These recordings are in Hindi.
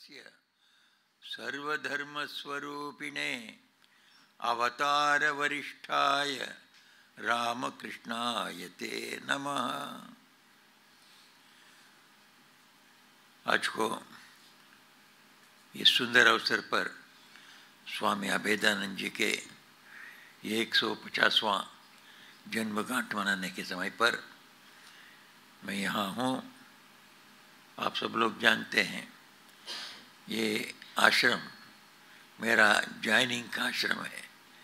तस्य सर्वधर्मस्वरूपिणे अवतार वरिष्ठाय रामकृष्णाय ते नमः। आज को इस सुंदर अवसर पर स्वामी अभेदानंद जी के 150वां जन्मगांठ मनाने के समय पर मैं यहाँ हूँ। आप सब लोग जानते हैं ये आश्रम मेरा जॉइनिंग का आश्रम है।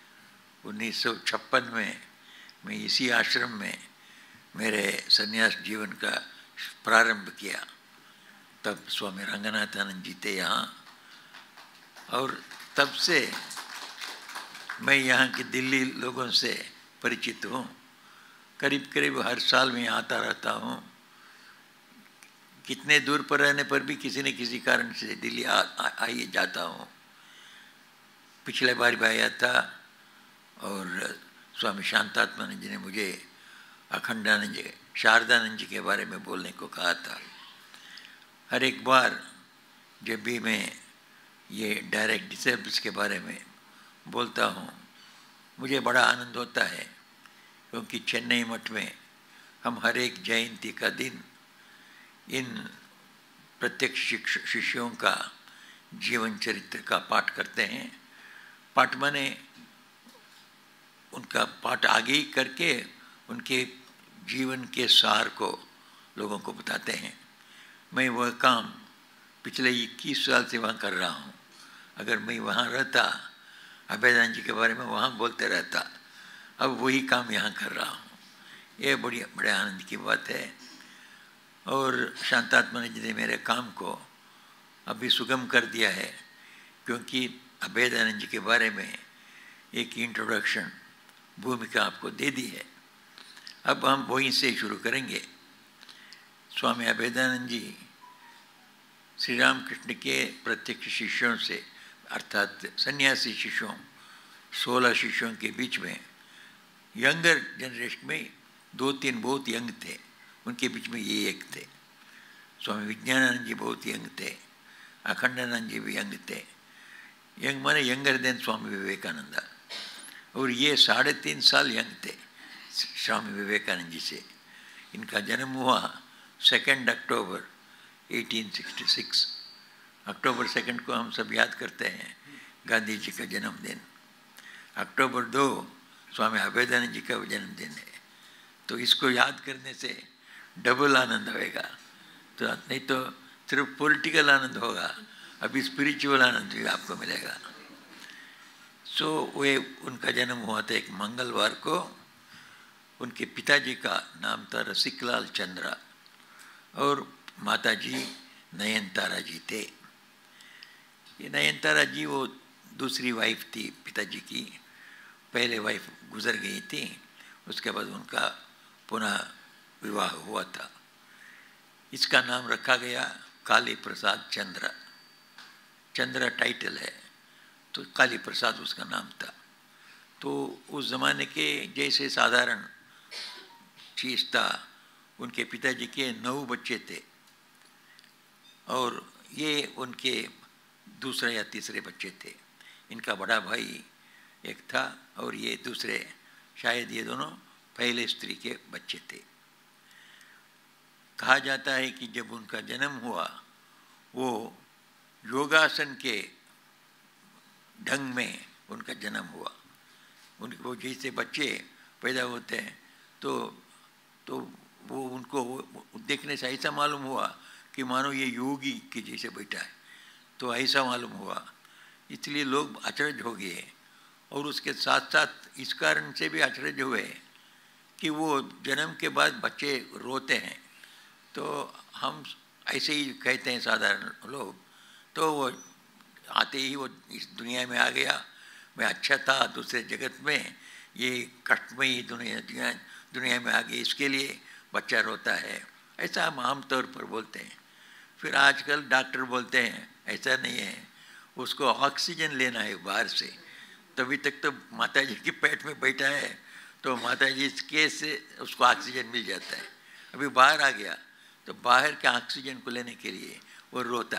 1956 में मैं इसी आश्रम में मेरे संन्यास जीवन का प्रारंभ किया। तब स्वामी रंगनाथानंद जी थे यहाँ, और तब से मैं यहाँ के दिल्ली लोगों से परिचित हूँ। करीब करीब हर साल मैं आता रहता हूँ। कितने दूर पर रहने पर भी किसी न किसी कारण से दिल्ली आइए जाता हूँ। पिछले बार भी आया था और स्वामी शांतात्मानंद जी ने मुझे अखंडानंद जी, शारदानंद जी के बारे में बोलने को कहा था। हर एक बार जब भी मैं ये डायरेक्ट डिसेबल्स के बारे में बोलता हूँ मुझे बड़ा आनंद होता है, क्योंकि चेन्नई मठ में हम हर एक जयंती का दिन इन प्रत्यक्ष शिष्यों का जीवन चरित्र का पाठ करते हैं। पाठ माने उनका पाठ आगे ही करके उनके जीवन के सार को लोगों को बताते हैं। मैं वह काम पिछले 21 साल से वहाँ कर रहा हूँ। अगर मैं वहाँ रहता, अभेदानंद जी के बारे में वहाँ बोलते रहता, अब वही काम यहाँ कर रहा हूँ। ये बड़े आनंद की बात है। और शांतात्मानंद जी ने मेरे काम को अभी सुगम कर दिया है, क्योंकि अभेदानंद जी के बारे में एक इंट्रोडक्शन भूमिका आपको दे दी है। अब हम वहीं से शुरू करेंगे। स्वामी अभेदानंद जी श्री रामकृष्ण के प्रत्यक्ष शिष्यों से, अर्थात सन्यासी शिष्यों 16 शिष्यों के बीच में यंगर जनरेशन में 2-3 बहुत यंग थे, उनके बीच में ये एक थे। स्वामी विज्ञानानंद जी बहुत यंग थे, अखंडानंद जी भी यंग थे। यंग माने यंगर देन स्वामी विवेकानंद। और ये 3.5 साल यंग थे स्वामी विवेकानंद जी से। इनका जन्म हुआ 2 अक्टूबर 1866। अक्टूबर 2 को हम सब याद करते हैं गांधी जी का जन्मदिन। अक्टूबर 2 स्वामी अभेदानंद जी का जन्मदिन है। तो इसको याद करने से डबल आनंद होएगा। तो नहीं तो सिर्फ पॉलिटिकल आनंद होगा, अभी स्पिरिचुअल आनंद भी आपको मिलेगा। वे उनका जन्म हुआ था एक मंगलवार को। उनके पिताजी का नाम था रसिकलाल चंद्रा और माताजी नयनतारा जी थे। ये नयनतारा जी वो दूसरी वाइफ थी पिताजी की। पहले वाइफ गुजर गई थी, उसके बाद उनका पुनः विवाह हुआ था। इसका नाम रखा गया काली प्रसाद चंद्र। चंद्र टाइटल है, तो काली प्रसाद उसका नाम था। तो उस ज़माने के जैसे साधारण चीज़ था, उनके पिताजी के 9 बच्चे थे और ये उनके दूसरे या तीसरे बच्चे थे। इनका बड़ा भाई एक था और ये दूसरे, शायद ये दोनों पहले स्त्री के बच्चे थे। कहा जाता है कि जब उनका जन्म हुआ वो योगासन के ढंग में उनका जन्म हुआ। वो जैसे बच्चे पैदा होते हैं तो वो उनको देखने से ऐसा मालूम हुआ कि मानो ये योगी के जैसे बैठा है, तो ऐसा मालूम हुआ। इसलिए लोग अचरज हो गए। और उसके साथ साथ इस कारण से भी अचरज हुए कि वो जन्म के बाद बच्चे रोते हैं। तो हम ऐसे ही कहते हैं साधारण लोग, तो वो आते ही वो इस दुनिया में आ गया, मैं अच्छा था दूसरे जगत में, ये कष्टमयी दुनिया में आ गई, इसके लिए बच्चा रोता है। ऐसा हम आमतौर पर बोलते हैं। फिर आजकल डॉक्टर बोलते हैं ऐसा नहीं है, उसको ऑक्सीजन लेना है बाहर से। तभी तक तो माताजी के पेट में बैठा है, तो माताजी के से उसको ऑक्सीजन मिल जाता है। अभी बाहर आ गया तो बाहर के ऑक्सीजन को लेने के लिए वो रोता है।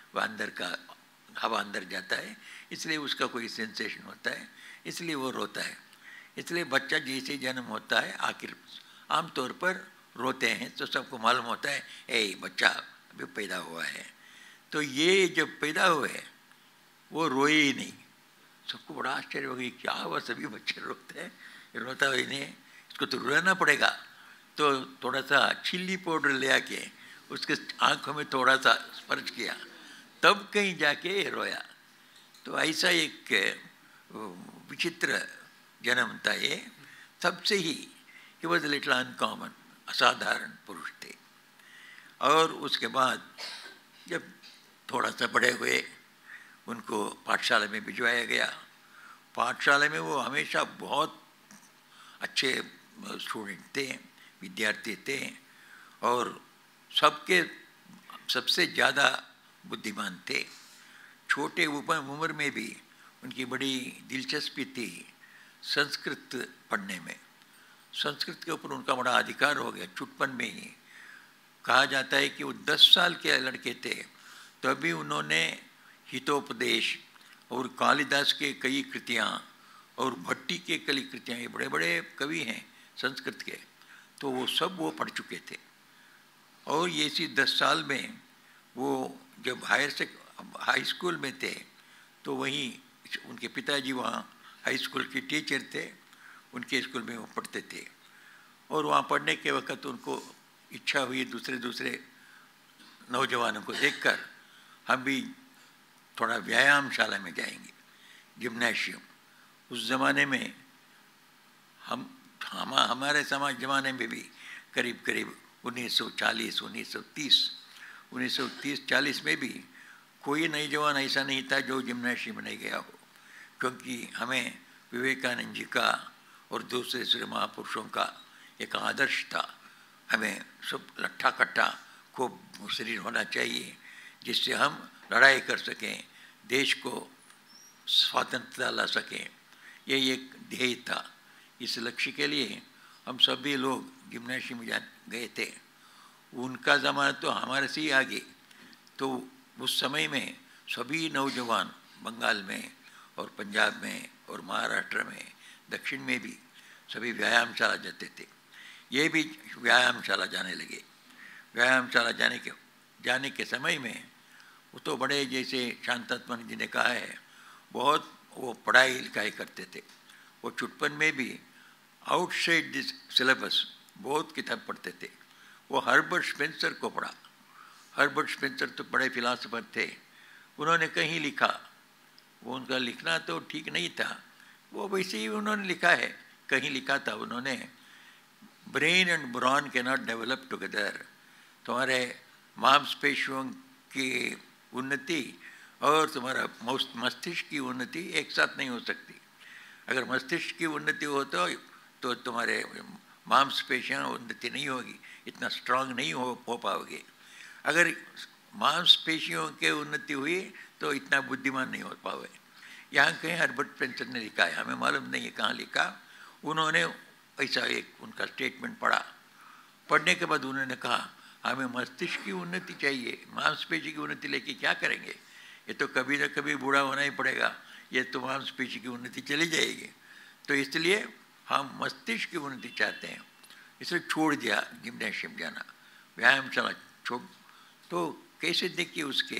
वह अंदर का हवा अंदर जाता है, इसलिए उसका कोई सेंसेशन होता है, इसलिए वो रोता है। इसलिए बच्चा जैसे जन्म होता है आखिर आमतौर पर रोते हैं तो सबको मालूम होता है बच्चा अभी पैदा हुआ है। तो ये जब पैदा हुए वो रोए ही नहीं। सबको बड़ा आश्चर्य हो गया, क्या हुआ सभी बच्चे रोते हैं, रोता ही नहीं, इसको तो रुलाना पड़ेगा। तो थोड़ा सा चिल्ली पाउडर ले आके उसके आँखों में थोड़ा सा स्पर्श किया, तब कहीं जाके रोया। तो ऐसा एक विचित्र जन्म था ये सबसे ही। ही वॉज लिटिल अनकॉमन, असाधारण पुरुष थे। और उसके बाद जब थोड़ा सा बड़े हुए उनको पाठशाला में भिजवाया गया। पाठशाला में वो हमेशा बहुत अच्छे स्टूडेंट थे, विद्यार्थी थे, और सबके सबसे ज़्यादा बुद्धिमान थे। छोटे उम्र में भी उनकी बड़ी दिलचस्पी थी संस्कृत पढ़ने में। संस्कृत के ऊपर उनका बड़ा अधिकार हो गया चुटपन में ही। कहा जाता है कि वो 10 साल के लड़के थे तभी उन्होंने हितोपदेश और कालिदास के कई कृतियाँ और भट्टी के कई कृतियाँ, ये बड़े बड़े कवि हैं संस्कृत के, तो वो सब वो पढ़ चुके थे। और ये इसी 10 साल में वो जब हाई स्कूल में थे तो वहीं उनके पिताजी वहाँ हाई स्कूल के टीचर थे, उनके स्कूल में वो पढ़ते थे। और वहाँ पढ़ने के वक्त उनको इच्छा हुई दूसरे नौजवानों को देखकर हम भी थोड़ा व्यायामशाला में जाएंगे, जिम्नेशियम। उस ज़माने में हमारे समाज ज़माने में भी करीब 1940, 1930-40 में भी कोई नौजवान ऐसा नहीं था जो जिम्नेशियम में नहीं गया हो, क्योंकि हमें विवेकानंद जी का और दूसरे महापुरुषों का एक आदर्श था। हमें सब लट्ठा कट्ठा खूब शरीर होना चाहिए जिससे हम लड़ाई कर सकें, देश को स्वतंत्रता ला सकें, ये एक ध्येय था। इस लक्ष्य के लिए हम सभी लोग जिम्नेशियम में गए थे। उनका ज़माना तो हमारे से ही आगे। तो उस समय में सभी नौजवान बंगाल में और पंजाब में और महाराष्ट्र में, दक्षिण में भी सभी व्यायामशाला जाते थे। ये भी व्यायामशाला जाने लगे। व्यायामशाला जाने के समय में वो तो बड़े, जैसे शांतात्मन जी ने कहा है, बहुत वो पढ़ाई लिखाई करते थे। वो चुटपन में भी आउटसाइड दिस सिलेबस बहुत किताब पढ़ते थे। वो हर्बर्ट स्पेंसर को पढ़ा। हर्बर्ट स्पेंसर तो बड़े फिलासफर थे। उन्होंने कहीं लिखा, वो उनका लिखना तो ठीक नहीं था, वो वैसे ही उन्होंने लिखा है, कहीं लिखा था उन्होंने, brain and brawn can not develop together. तुम्हारे मांसपेशियों की उन्नति और तुम्हारा मस्तिष्क की उन्नति एक साथ नहीं हो सकती। अगर मस्तिष्क की उन्नति हो तो तुम्हारे मांसपेशियाँ उन्नति नहीं होगी, इतना स्ट्रांग नहीं हो पाओगे। अगर मांसपेशियों के उन्नति हुई तो इतना बुद्धिमान नहीं हो पाओगे। यहाँ कहीं हर्बर्ट स्पेंसर ने लिखा है, हमें मालूम नहीं है कहाँ लिखा। उन्होंने ऐसा एक उनका स्टेटमेंट पढ़ा। पढ़ने के बाद उन्होंने कहा हमें मस्तिष्क की उन्नति चाहिए, मांसपेशी की उन्नति लेके क्या करेंगे, ये तो कभी न कभी बूढ़ा होना ही पड़ेगा, ये तो मांसपेशी की उन्नति चली जाएगी। तो इसलिए हम मस्तिष्क की उन्नति चाहते हैं, इसलिए छोड़ दिया जिम्नेशियम जाना, व्यायामशाला छोड़। तो कैसे देखिए उसके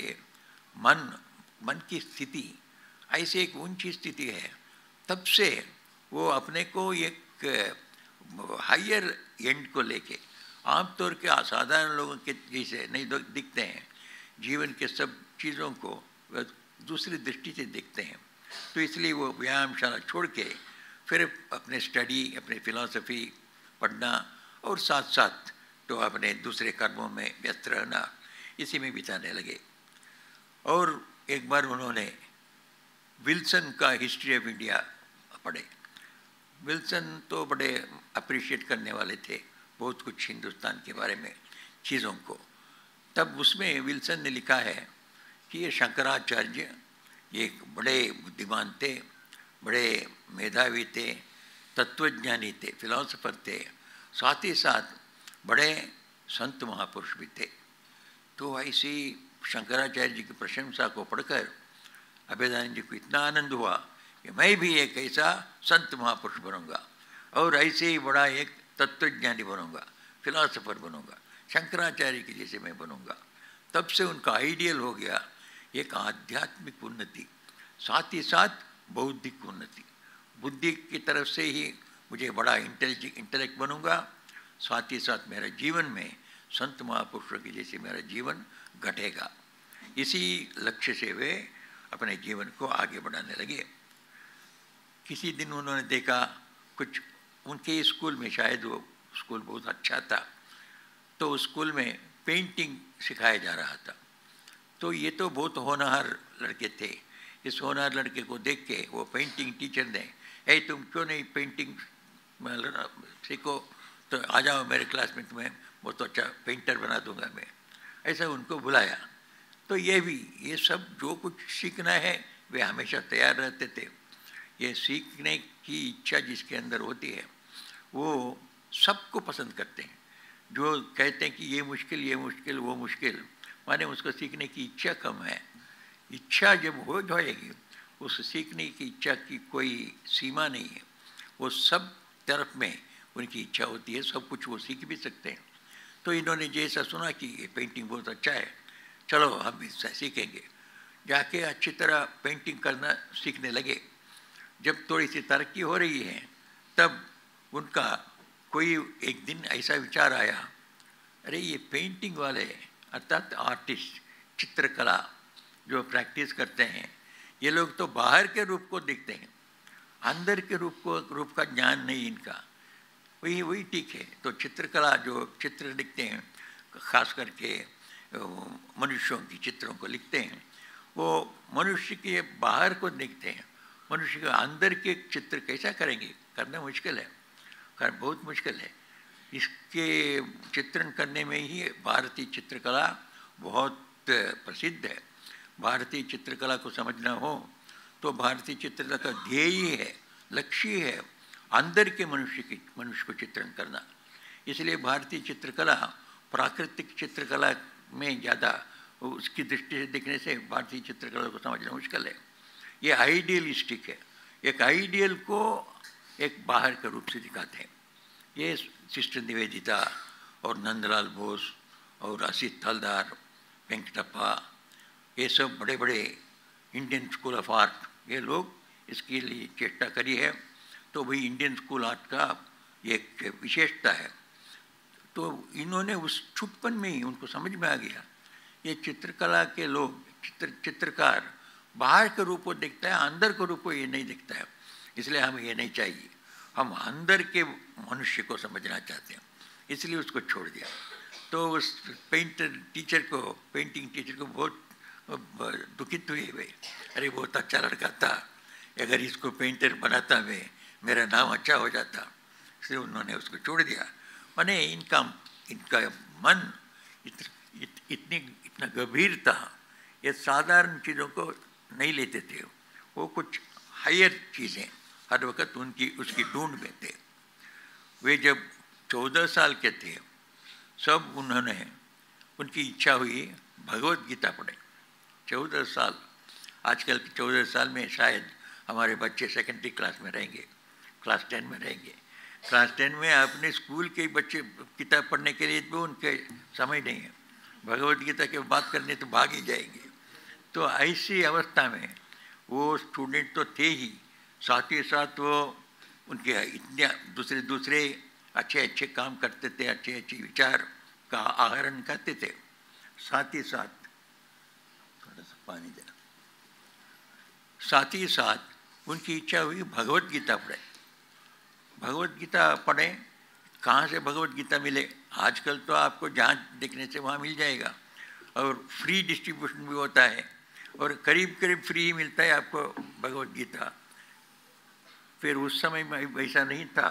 मन की स्थिति ऐसे एक ऊंची स्थिति है, तब से वो अपने को एक हायर एंड को लेके आमतौर के असाधारण लोगों के जैसे नहीं दिखते हैं। जीवन के सब चीज़ों को वह दूसरी दृष्टि से देखते हैं। तो इसलिए वो व्यायामशाला छोड़ के फिर अपने स्टडी, अपने फिलॉसफी पढ़ना और साथ साथ तो अपने दूसरे कर्मों में व्यस्त रहना, इसी में बिताने लगे। और एक बार उन्होंने विल्सन का हिस्ट्री ऑफ इंडिया पढ़े। विल्सन तो बड़े अप्रिशिएट करने वाले थे बहुत कुछ हिंदुस्तान के बारे में चीज़ों को। तब उसमें विल्सन ने लिखा है कि ये शंकराचार्य ये एक बड़े बुद्धिमान थे, बड़े मेधावी थे, तत्वज्ञानी थे, फिलोसोफर थे, साथ ही साथ बड़े संत महापुरुष भी थे। तो ऐसी शंकराचार्य जी की प्रशंसा को पढ़कर अभेदानंद जी को इतना आनंद हुआ कि मैं भी एक ऐसा संत महापुरुष बनूंगा और ऐसे ही बड़ा एक तत्वज्ञानी बनूंगा, फिलासफर बनूंगा, शंकराचार्य के जैसे मैं बनूंगा। तब से उनका आइडियल हो गया एक आध्यात्मिक उन्नति, साथ ही साथ बौद्धिक उन्नति। बुद्धि की तरफ से ही मुझे बड़ा इंटेलेक्ट बनूंगा, साथ ही साथ मेरा जीवन में संत महापुरुषों के जैसे मेरा जीवन घटेगा। इसी लक्ष्य से वे अपने जीवन को आगे बढ़ाने लगे। किसी दिन उन्होंने देखा कुछ उनके स्कूल में, शायद वो स्कूल बहुत अच्छा था, तो उस स्कूल में पेंटिंग सिखाया जा रहा था। तो ये तो बहुत होनहार लड़के थे। इस होनहार लड़के को देख के वो पेंटिंग टीचर ने, ए तुम क्यों नहीं पेंटिंग सीखो, तो आ जाओ मेरे क्लास में, तुम्हें बहुत अच्छा पेंटर बना दूंगा मैं, ऐसा उनको बुलाया। तो ये सब जो कुछ सीखना है वे हमेशा तैयार रहते थे। ये सीखने की इच्छा जिसके अंदर होती है वो सबको पसंद करते हैं। जो कहते हैं कि ये मुश्किल वो मुश्किल, माने उसको सीखने की इच्छा कम है। इच्छा जब हो जाएगी, उस सीखने की इच्छा की कोई सीमा नहीं है। वो सब तरफ में उनकी इच्छा होती है, सब कुछ वो सीख भी सकते हैं। तो इन्होंने जैसा सुना कि ये पेंटिंग बहुत अच्छा है, चलो हम इससे सीखेंगे, जाके अच्छी तरह पेंटिंग करना सीखने लगे। जब थोड़ी सी तरक्की हो रही है तब उनका कोई एक दिन ऐसा विचार आया, अरे ये पेंटिंग वाले अर्थात आर्टिस्ट, चित्रकला जो प्रैक्टिस करते हैं, ये लोग तो बाहर के रूप को देखते हैं, अंदर के रूप का ज्ञान नहीं इनका। वही ठीक है। तो चित्रकला जो चित्र लिखते हैं, खास करके मनुष्यों की चित्रों को लिखते हैं, वो मनुष्य के बाहर को देखते हैं, मनुष्य के अंदर के चित्र कैसा करेंगे, करना मुश्किल है, बहुत मुश्किल है। इसके चित्रण करने में ही भारतीय चित्रकला बहुत प्रसिद्ध है। भारतीय चित्रकला को समझना हो तो भारतीय चित्रकला का ध्येय है, लक्ष्य है अंदर के मनुष्य को चित्रण करना। इसलिए भारतीय चित्रकला प्राकृतिक चित्रकला में ज़्यादा उसकी दृष्टि से देखने से भारतीय चित्रकला को समझना मुश्किल है। ये आइडियलिस्टिक है, एक आइडियल को एक बाहर के रूप से दिखाते हैं। ये सिस्टर निवेदिता और नंदलाल बोस और असित हलदार, वेंकटप्पा, ये सब बड़े बड़े इंडियन स्कूल ऑफ आर्ट, ये लोग इसके लिए चेष्टा करी है। तो भाई इंडियन स्कूल आर्ट का एक विशेषता है। तो इन्होंने उस छुटपन में ही उनको समझ में आ गया, ये चित्रकला के लोग, चित्रकार बाहर के रूप को देखता है, अंदर के रूप को ये नहीं देखता है। इसलिए हमें ये नहीं चाहिए, हम अंदर के मनुष्य को समझना चाहते हैं, इसलिए उसको छोड़ दिया। तो उस पेंटिंग टीचर को बहुत दुखित हुए वे, अरे बहुत अच्छा लड़का था, अगर इसको पेंटर बनाता मैं, मेरा नाम अच्छा हो जाता। इसलिए उन्होंने उसको छोड़ दिया। माने इनका मन इतना गंभीर था, ये साधारण चीज़ों को नहीं लेते थे, वो कुछ हायर चीज़ें हर वक्त उसकी ढूंढ में थे। वे जब 14 साल के थे सब उनकी इच्छा हुई भगवत गीता पढ़े। 14 साल, आजकल के 14 साल में शायद हमारे बच्चे सेकेंडरी क्लास में रहेंगे, क्लास 10 में रहेंगे। क्लास 10 में अपने स्कूल के बच्चे किताब पढ़ने के लिए भी उनके समय नहीं है, भगवत गीता की बात करने तो भाग ही जाएंगे। तो ऐसी अवस्था में वो स्टूडेंट तो थे ही, साथ ही साथ वो उनके इतने दूसरे अच्छे काम करते थे, अच्छे विचार का आहरण करते थे। साथ ही साथ थोड़ा सा पानी देना, साथ ही साथ उनकी इच्छा हुई भगवत गीता पढ़े। भगवत गीता पढ़ें, कहाँ से भगवत गीता मिले? आजकल तो आपको जहाँ देखने से वहाँ मिल जाएगा, और फ्री डिस्ट्रीब्यूशन भी होता है, और करीब फ्री ही मिलता है आपको भगवत गीता। फिर उस समय में वैसा नहीं था,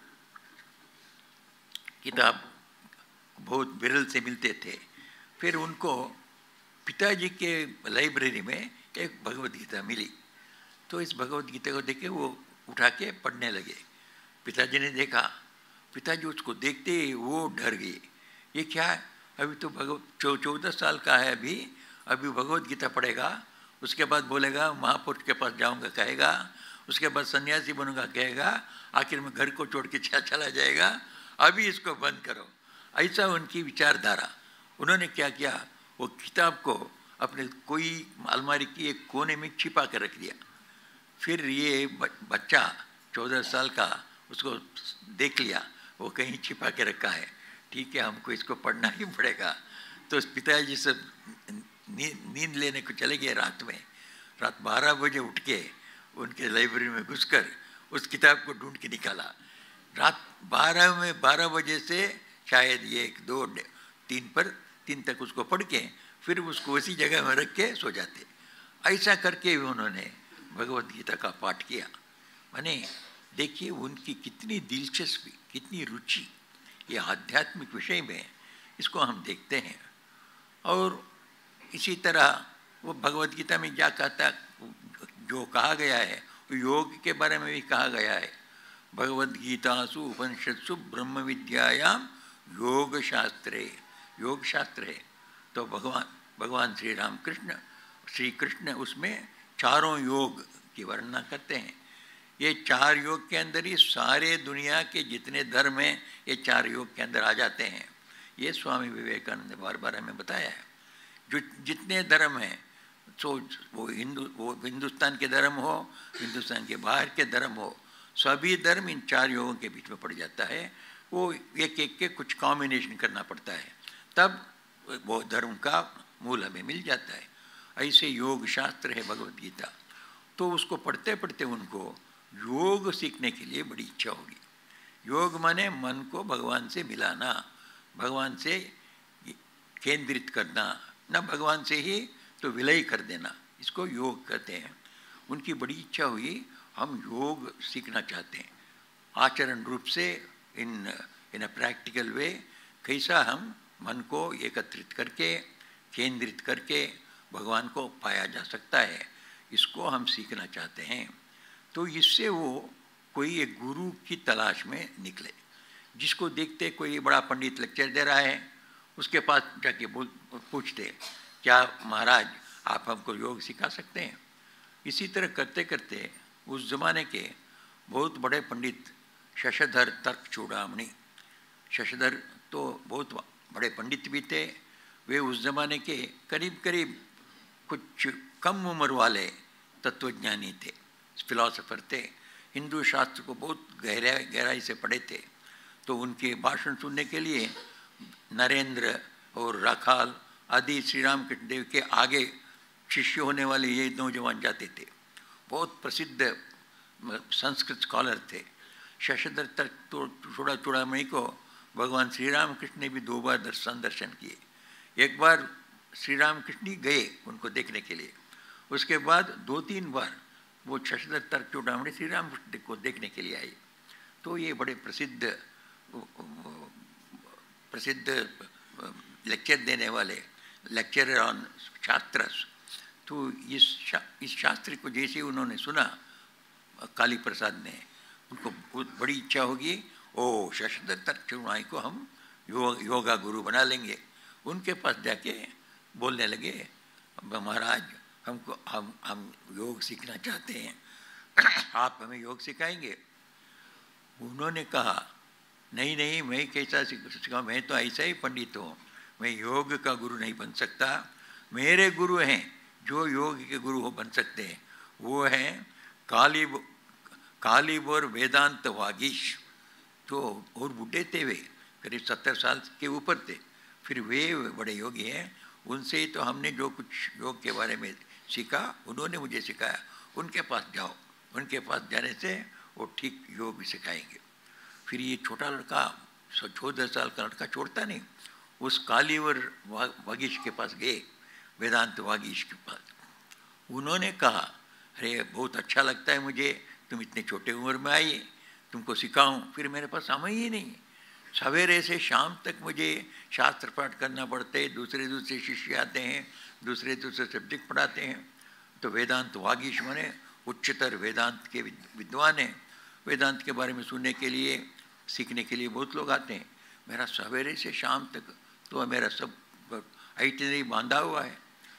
किताब बहुत विरल से मिलते थे। फिर उनको पिताजी के लाइब्रेरी में एक भगवत गीता मिली, तो इस भगवत गीता को देख के वो उठा के पढ़ने लगे। पिताजी ने देखा, पिताजी उसको देखते ही वो डर गए, ये क्या है, अभी तो 14 साल का है अभी, अभी भगवत गीता पढ़ेगा, उसके बाद बोलेगा महापुरुष के पास जाऊंगा कहेगा, उसके बाद सन्यासी बनूंगा कहेगा, आखिर में घर को छोड़ के चला जाएगा। अभी इसको बंद करो, ऐसा उनकी विचारधारा। उन्होंने क्या किया, वो किताब को अपने कोई अलमारी की एक कोने में छिपा कर रख दिया। फिर ये बच्चा 14 साल का उसको देख लिया, वो कहीं छिपा के रखा है, ठीक है हमको इसको पढ़ना ही पड़ेगा। तो पिताजी से नींद लेने को चले गए रात में, रात 12 बजे उठ के उनके लाइब्रेरी में घुसकर उस किताब को ढूंढ के निकाला। रात 12 बजे से शायद ये 1, 2, 3 तक उसको पढ़ के फिर उसको उसी जगह में रख के सो जाते। ऐसा करके उन्होंने भगवत गीता का पाठ किया। माने देखिए उनकी कितनी दिलचस्पी, कितनी रुचि ये आध्यात्मिक विषय में, इसको हम देखते हैं। और इसी तरह वो भगवत गीता में क्या कहता, जो कहा गया है योग के बारे में भी कहा गया है। भगवद गीतासु उपनिषत्सु ब्रह्म विद्यायाम योग शास्त्रे, योग शास्त्र है। तो भगवान श्री कृष्ण उसमें चारों योग की वर्णना करते हैं। ये 4 योग के अंदर ही सारे दुनिया के जितने धर्म हैं ये 4 योग के अंदर आ जाते हैं। ये स्वामी विवेकानंद ने बार हमें बताया है। जो जितने धर्म हैं, सो वो हिंदुस्तान के धर्म हो, हिंदुस्तान के बाहर के धर्म हो, सभी धर्म इन 4 योगों के बीच में पड़ जाता है। वो एक के कुछ कॉम्बिनेशन करना पड़ता है, तब वो धर्म का मूल हमें मिल जाता है। ऐसे योग शास्त्र है भगवद गीता। तो उसको पढ़ते पढ़ते उनको योग सीखने के लिए बड़ी इच्छा होगी। योग माने मन को भगवान से मिलाना, भगवान से केंद्रित करना, न भगवान से ही तो विलय कर देना, इसको योग कहते हैं। उनकी बड़ी इच्छा हुई हम योग सीखना चाहते हैं, आचरण रूप से इन अ प्रैक्टिकल वे, कैसा हम मन को एकत्रित करके केंद्रित करके भगवान को पाया जा सकता है, इसको हम सीखना चाहते हैं। तो इससे वो कोई एक गुरु की तलाश में निकले, जिसको देखते कोई बड़ा पंडित लेक्चर दे रहा है, उसके पास जाके पूछते क्या महाराज आप हमको योग सिखा सकते हैं। इसी तरह करते करते उस जमाने के बहुत बड़े पंडित शशधर तर्क चूड़ामणि, शशधर तो बहुत बड़े पंडित भी थे। वे उस जमाने के करीब करीब कुछ कम उम्र वाले तत्वज्ञानी थे, फिलॉसफर थे, हिंदू शास्त्र को बहुत गहराई से पढ़े थे। तो उनके भाषण सुनने के लिए नरेंद्र और राखाल आदि श्री राम कृष्ण देव के आगे शिष्य होने वाले ये नौजवान जाते थे। बहुत प्रसिद्ध संस्कृत स्कॉलर थे। शशधर तर्क चूड़ामणि को भगवान श्री राम कृष्ण ने भी 2 बार दर्शन किए। एक बार श्री राम कृष्ण गए उनको देखने के लिए, उसके बाद 2-3 बार वो शशधर तर्क चूड़ामणि श्री राम कृष्ण को देखने के लिए आए। तो ये बड़े प्रसिद्ध लेक्चर देने वाले, लेक्चरर ऑन शास्त्रस। तो इस शास्त्र को जैसे उन्होंने सुना काली प्रसाद ने, उनको बड़ी इच्छा होगी, ओ शशधर तर्क चूड़ामणि को हम योगा गुरु बना लेंगे। उनके पास जाके बोलने लगे महाराज हम योग सीखना चाहते हैं, आप हमें योग सिखाएंगे। उन्होंने कहा नहीं मैं कैसा सिखाऊं, मैं तो ऐसा ही पंडित हूँ, मैं योग का गुरु नहीं बन सकता। मेरे गुरु हैं जो योग के गुरु हो बन सकते हैं, वो हैं कालिब और वेदांत वागीश। तो और बूढ़े थे वे, करीब 70 साल के ऊपर थे, फिर वे बड़े योगी हैं। उनसे ही तो हमने जो कुछ योग के बारे में सीखा, उन्होंने मुझे सिखाया। उनके पास जाओ, उनके पास जाने से वो ठीक योग सिखाएंगे। फिर ये छोटा लड़का 14 साल का लड़का छोड़ता नहीं, उस कालीवर वागीश के पास गए, वेदांत वागीश के पास। उन्होंने कहा अरे बहुत अच्छा लगता है मुझे, तुम इतने छोटे उम्र में आई, तुमको सिखाऊं। फिर मेरे पास समय ही नहीं, सवेरे से शाम तक मुझे शास्त्र पाठ करना पड़ते, दूसरे शिष्य आते हैं, दूसरे सब्जेक्ट पढ़ाते हैं। तो वेदांत वागीश माने उच्चतर वेदांत के विद्वान हैं, वेदांत के बारे में सुनने के लिए सीखने के लिए बहुत लोग आते हैं। मेरा सवेरे से शाम तक तो मेरा सब आइटनरी बांधा हुआ है,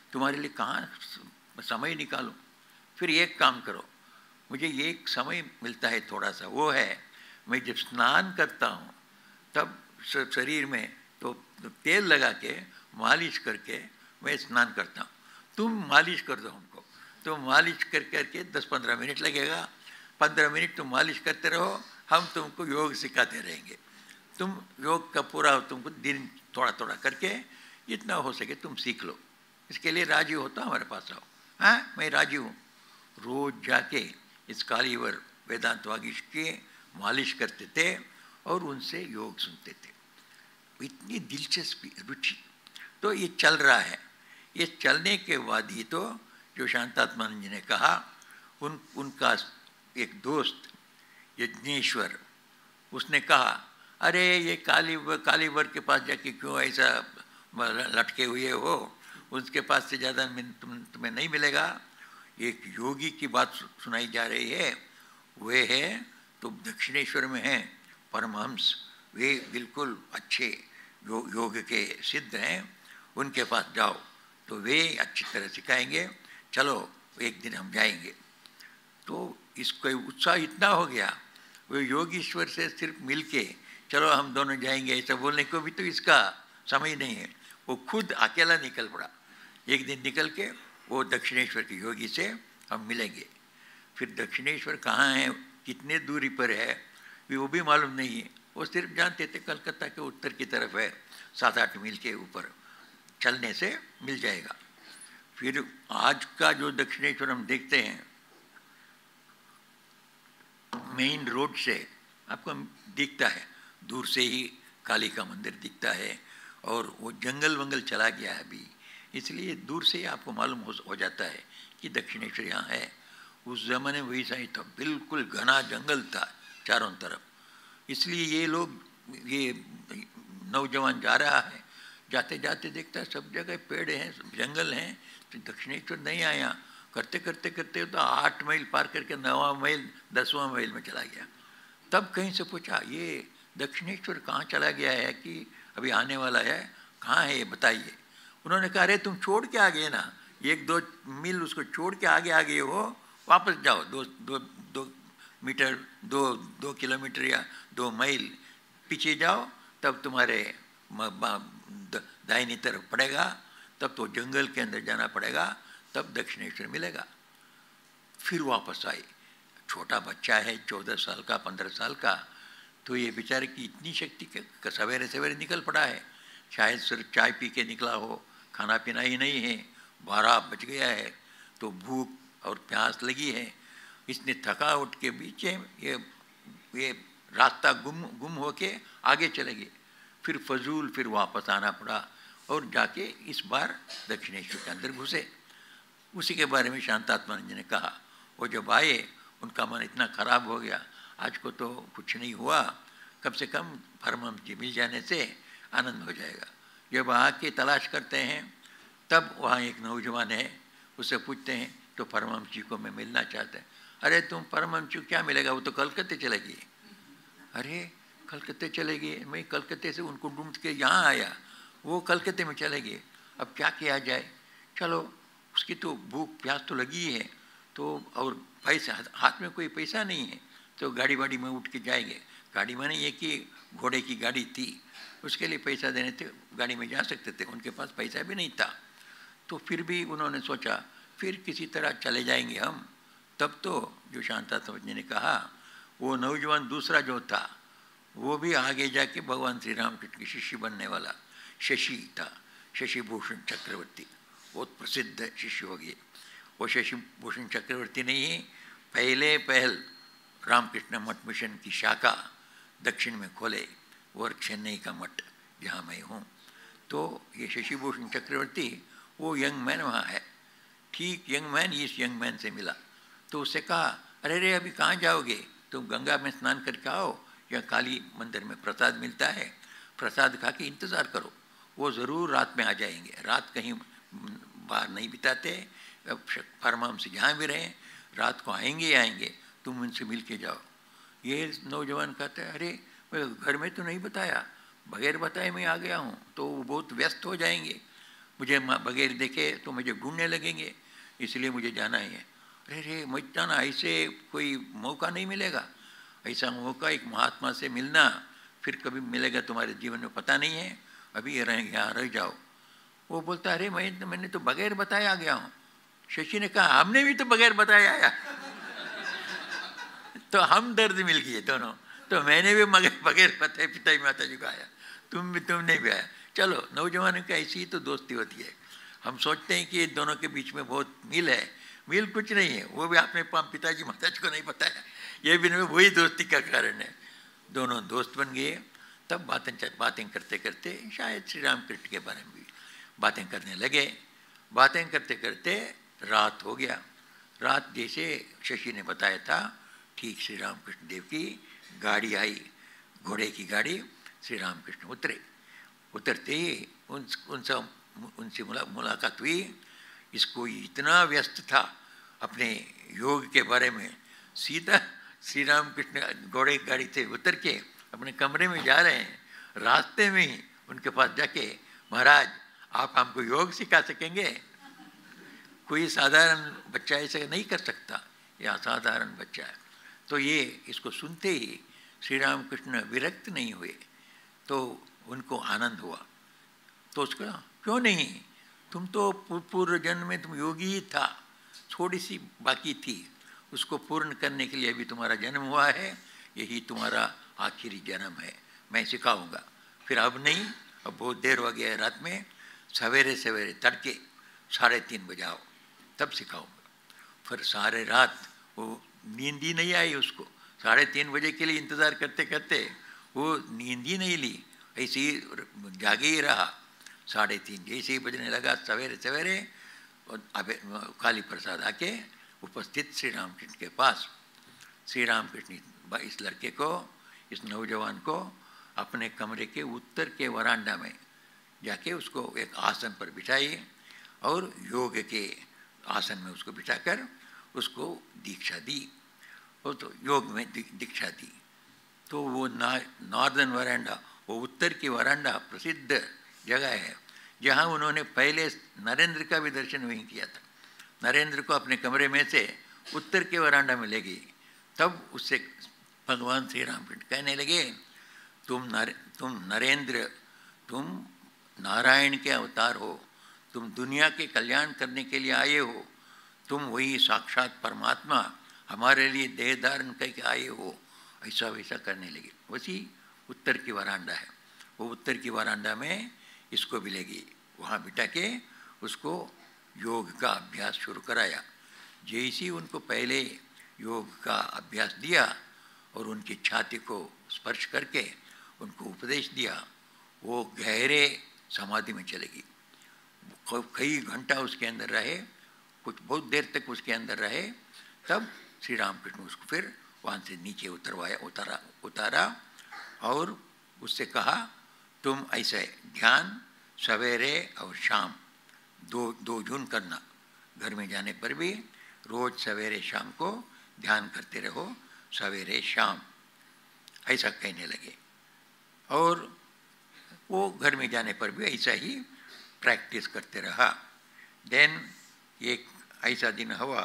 तुम्हारे लिए कहाँ समय निकालूं? फिर एक काम करो, मुझे एक समय मिलता है थोड़ा सा, वो है मैं जब स्नान करता हूँ तब शरीर में तो तेल लगा के मालिश करके मैं स्नान करता हूँ, तुम मालिश कर दो हमको। तो मालिश कर करके 10-15 मिनट लगेगा, 15 मिनट तुम मालिश करते रहो, हम तुमको योग सिखाते रहेंगे। तुम योग का पूरा तुमको दिन थोड़ा थोड़ा करके जितना हो सके तुम सीख लो। इसके लिए राजी होता हमारे पास आओ। हाँ, मैं राजी हूँ। रोज जाके इस कालीवर वेदांत वागीश के मालिश करते थे और उनसे योग सुनते थे। इतनी दिलचस्पी, रुचि। तो ये चल रहा है। ये चलने के बाद ही तो जो शांतात्मानंद जी ने कहा, उनका एक दोस्त यज्ञेश्वर, उसने कहा अरे ये कालीवर के पास जाके क्यों ऐसा लटके हुए हो, उसके पास से ज़्यादा तुम्हें नहीं मिलेगा। एक योगी की बात सुनाई जा रही है, वे है तो दक्षिणेश्वर में हैं परमहंस, वे बिल्कुल अच्छे योग के सिद्ध हैं, उनके पास जाओ तो वे अच्छी तरह सिखाएंगे, चलो एक दिन हम जाएंगे। तो इसको उत्साह इतना हो गया, वो योगीश्वर से सिर्फ मिल के चलो हम दोनों जाएंगे ऐसा बोलने को भी तो इसका समय नहीं है। वो खुद अकेला निकल पड़ा। एक दिन निकल के वो दक्षिणेश्वर के योगी से हम मिलेंगे। फिर दक्षिणेश्वर कहाँ है, कितने दूरी पर है, वो भी मालूम नहीं है। वो सिर्फ जानते थे कलकत्ता के उत्तर की तरफ है, 7-8 मील के ऊपर चलने से मिल जाएगा। फिर आज का जो दक्षिणेश्वर हम देखते हैं, मेन रोड से आपको दिखता है, दूर से ही काली का मंदिर दिखता है, और वो जंगल वंगल चला गया है अभी, इसलिए दूर से ही आपको मालूम हो जाता है कि दक्षिणेश्वर यहाँ है। उस ज़माने में वैसा ही था, बिल्कुल घना जंगल था चारों तरफ। इसलिए ये लोग, ये नौजवान जा रहा है, जाते जाते देखता है सब जगह पेड़ हैं, जंगल हैं, तो दक्षिणेश्वर नहीं आया। करते करते करते तो 8 मील पार करके 9वां मील 10वां मील में चला गया। तब कहीं से पूछा ये दक्षिणेश्वर कहाँ चला गया है कि अभी आने वाला है, कहाँ है ये बताइए। उन्होंने कहा अरे तुम छोड़ के आ गए ना, 1-2 मील उसको छोड़ के आगे आ गए हो, वापस जाओ 2 मीटर 2 किलोमीटर या 2 मील पीछे जाओ, तब तुम्हारे दाहिनी तरफ पड़ेगा, तब तो जंगल के अंदर जाना पड़ेगा, तब दक्षिणेश्वर मिलेगा। फिर वापस आए। छोटा बच्चा है 14 साल का 15 साल का, तो ये बेचारे की इतनी शक्ति के सवेरे सवेरे निकल पड़ा है, शायद सिर्फ चाय पी के निकला हो, खाना पीना ही नहीं है, 12 बज गया है, तो भूख और प्यास लगी है। इसने थकावट के बीच ये रास्ता गुम होके आगे चले गए। फिर फजूल फिर वापस आना पड़ा और जाके इस बार दक्षिणेश्वर के अंदर घुसे। उसी के बारे में शांतात्मानंद जी ने कहा, वो जब आए उनका मन इतना खराब हो गया, आज को तो कुछ नहीं हुआ, कम से कम परमहंस जी मिल जाने से आनंद हो जाएगा। जब आके तलाश करते हैं, तब वहाँ एक नौजवान है, उससे पूछते हैं तो परमहंस जी को मैं मिलना चाहता है। अरे तुम परमहंस जी क्या मिलेगा, वो तो कलकत्ते चले गए। अरे कलकत्ते चले गए, मैं कलकत्ते से उनको ढूंढ के यहाँ आया, वो कलकत्ते में चले गए, अब क्या किया जाए। चलो उसकी तो भूख प्यास तो लगी है, तो और पैसा हाथ में कोई पैसा नहीं है, तो गाड़ी वाड़ी में उठ के जाएंगे। गाड़ी में नहीं, एक ही घोड़े की गाड़ी थी, उसके लिए पैसा देने थे, गाड़ी में जा सकते थे, उनके पास पैसा भी नहीं था। तो फिर भी उन्होंने सोचा फिर किसी तरह चले जाएंगे हम। तब तो जो शांतात्मा जी ने कहा, वो नौजवान दूसरा जो था वो भी आगे जाके भगवान श्री रामकृष्ण की शिष्य बनने वाला शशि था, शशि भूषण चक्रवर्ती, बहुत प्रसिद्ध शिष्य हो गए। वो शशि भूषण चक्रवर्ती नहीं, पहल रामकृष्ण मठ मिशन की शाखा दक्षिण में खोले, और चेन्नई का मठ जहाँ मैं हूँ। तो ये शशि भूषण चक्रवर्ती वो यंग मैन वहाँ है, ठीक यंग मैन इस यंग मैन से मिला। तो उससे कहा अरे रे अभी कहाँ जाओगे, तुम गंगा में स्नान करके आओ, या काली मंदिर में प्रसाद मिलता है, प्रसाद खा के इंतज़ार करो, वो ज़रूर रात में आ जाएंगे। रात कहीं बाहर नहीं बिताते, परमहंस जहाँ भी रहें रात को आएंगे, तुम उनसे मिल के जाओ। ये नौजवान कहते हैं अरे मैं घर में तो नहीं बताया, बगैर बताए मैं आ गया हूँ, तो वो बहुत व्यस्त हो जाएंगे। मुझे बगैर देखे तो मुझे ढूंढने लगेंगे, इसलिए मुझे जाना ही है। अरे रे मत जाना, ऐसे कोई मौका नहीं मिलेगा। ऐसा मौका एक महात्मा से मिलना फिर कभी मिलेगा तुम्हारे जीवन में पता नहीं है, अभी यहाँ रह जाओ। वो बोलता अरे मैंने तो बगैर बताए आ गया हूँ। शशि ने कहा हमने भी तो बगैर बताए आया। तो हम दर्द मिल गए दोनों। तो मैंने भी बगैर बताए पिताजी माता जी को आया, तुमने भी आया। चलो नौजवानों की ऐसी ही तो दोस्ती होती है। हम सोचते हैं कि दोनों के बीच में बहुत मिल है, मिल कुछ नहीं है। वो भी आपने पिताजी माता जी को नहीं बताया, ये भी नहीं, वही दोस्ती का कारण है। दोनों दोस्त बन गए। तब बातें करते करते शायद श्री रामकृष्ण के बारे में भी बातें करने लगे। बातें करते करते रात हो गया। रात जैसे शशि ने बताया था ठीक श्री रामकृष्ण देव की गाड़ी आई, घोड़े की गाड़ी। श्री रामकृष्ण उतरते ही उनसे मुलाकात हुई। इसको इतना व्यस्त था अपने योग के बारे में, सीधा श्री रामकृष्ण घोड़े की गाड़ी से उतर के अपने कमरे में जा रहे हैं। रास्ते में ही उनके पास जाके महाराज आप हमको योग सिखा सकेंगे? कोई साधारण बच्चा ऐसा नहीं कर सकता, यह असाधारण बच्चा है। तो ये इसको सुनते ही श्री रामकृष्ण विरक्त नहीं हुए, तो उनको आनंद हुआ। तो उसको क्यों नहीं, तुम तो पूर्व जन्म में तुम योगी ही था, थोड़ी सी बाकी थी, उसको पूर्ण करने के लिए अभी तुम्हारा जन्म हुआ है, यही तुम्हारा आखिरी जन्म है, मैं सिखाऊंगा। फिर अब नहीं, अब बहुत देर हो गया है रात में, सवेरे सवेरे तड़के 3:30 बजे आओ, तब सिखाऊंगा। फिर सारे रात वो नींद ही नहीं आई उसको। 3:30 बजे के लिए इंतज़ार करते करते वो नींद ही नहीं ली, ऐसे ही जागे ही रहा। 3:30 जैसे ही बजने लगा सवेरे सवेरे काली प्रसाद आके उपस्थित श्री रामकृष्ण के पास। श्री रामकृष्ण इस लड़के को, इस नौजवान को अपने कमरे के उत्तर के वरांडा में जाके उसको एक आसन पर बिठाई और योग के आसन में उसको बिठाकर उसको दीक्षा दी। वो तो योग में दीक्षा दी। तो वो नॉर्दर्न वरांडा, वो उत्तर की वरांडा प्रसिद्ध जगह है जहाँ उन्होंने पहले नरेंद्र का भी दर्शन वहीं किया था। नरेंद्र को अपने कमरे में से उत्तर के वरांडा में ले गई। तब उससे भगवान श्री रामकृष्ण कहने लगे तुम नरेंद्र, तुम नारायण के अवतार हो, तुम दुनिया के कल्याण करने के लिए आए हो, तुम वही साक्षात परमात्मा हमारे लिए देह धारण करके आए हो। ऐसा वैसा करने लगे। वैसी उत्तर की वरांडा है, वो उत्तर की वरांडा में इसको भी ले गई। वहाँ बिठा के उसको योग का अभ्यास शुरू कराया। जैसे उनको पहले योग का अभ्यास दिया और उनकी छाती को स्पर्श करके उनको उपदेश दिया, वो गहरे समाधि में चले गई। कई घंटा उसके अंदर रहे, कुछ बहुत देर तक उसके अंदर रहे। तब श्री रामकृष्ण उसको फिर वहाँ से नीचे उतारा और उससे कहा तुम ऐसे ध्यान सवेरे और शाम दो जून करना। घर में जाने पर भी रोज सवेरे शाम को ध्यान करते रहो, सवेरे शाम, ऐसा कहने लगे। और वो घर में जाने पर भी ऐसा ही प्रैक्टिस करते रहा। देन एक ऐसा दिन हुआ,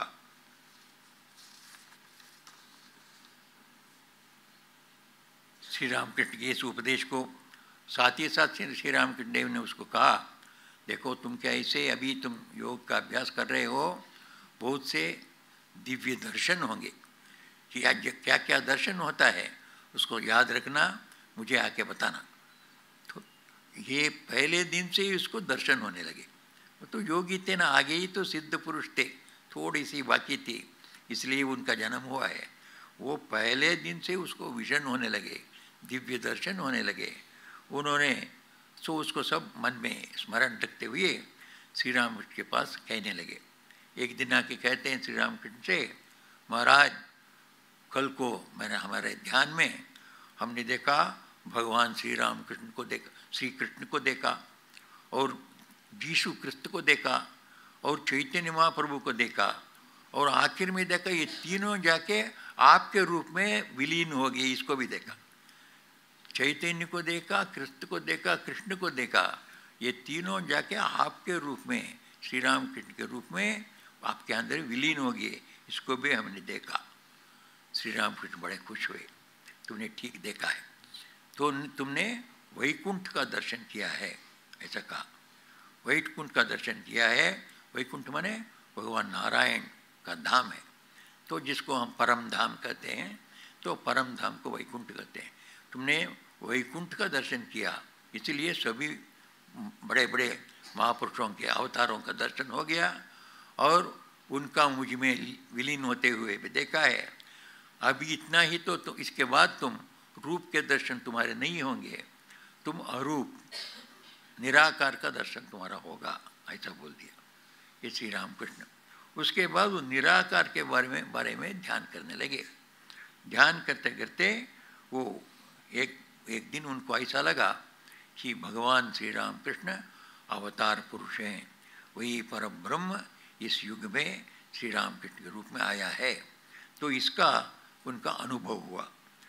श्री रामकृष्ण के इस उपदेश को साथ ही साथ श्री रामकृष्ण देव ने उसको कहा देखो तुम क्या ऐसे अभी तुम योग का अभ्यास कर रहे हो, बहुत से दिव्य दर्शन होंगे कि आज क्या क्या दर्शन होता है उसको याद रखना, मुझे आके बताना। तो ये पहले दिन से ही उसको दर्शन होने लगे। वो तो योगी थे ना, आगे ही तो सिद्ध पुरुष थे, थोड़ी सी बाकी थी, इसलिए उनका जन्म हुआ है। वो पहले दिन से उसको विजन होने लगे, दिव्य दर्शन होने लगे। उन्होंने तो उसको सब मन में स्मरण रखते हुए श्री राम के पास कहने लगे। एक दिन आके कहते हैं श्री रामकृष्ण से, महाराज कल को मैंने हमारे ध्यान में हमने देखा भगवान श्री रामकृष्ण को देखा, श्री कृष्ण को देखा और यीशु क्रिस्त को देखा और चैतन्य महाप्रभु को देखा और आखिर में देखा ये तीनों जाके आपके रूप में विलीन हो गए। इसको भी देखा, चैतन्य को देखा, क्रिस्त को देखा, कृष्ण को देखा, ये तीनों जाके आपके रूप में, श्री राम कृष्ण के रूप में आपके अंदर विलीन हो गए। इसको भी हमने देखा। श्री राम कृष्ण बड़े खुश हुए, तुमने ठीक देखा है, तो तुमने वैकुंठ का दर्शन किया है, ऐसा कहा। वैकुंठ का दर्शन किया है। वैकुंठ माने भगवान नारायण का धाम है, तो जिसको हम परम धाम कहते हैं, तो परम धाम को वैकुंठ कहते हैं। तुमने वैकुंठ का दर्शन किया, इसलिए सभी बड़े बड़े महापुरुषों के अवतारों का दर्शन हो गया और उनका मुझ में विलीन होते हुए भी देखा है। अभी इतना ही तो इसके बाद तुम रूप के दर्शन तुम्हारे नहीं होंगे, तुम अरूप निराकार का दर्शन तुम्हारा होगा, ऐसा बोल दिया ये श्री रामकृष्ण। उसके बाद वो निराकार के बारे में ध्यान करने लगे। ध्यान करते करते वो एक दिन उनको ऐसा लगा कि भगवान श्री रामकृष्ण अवतार पुरुष हैं, वही परम ब्रह्म इस युग में श्री रामकृष्ण के रूप में आया है। तो इसका उनका अनुभव हुआ।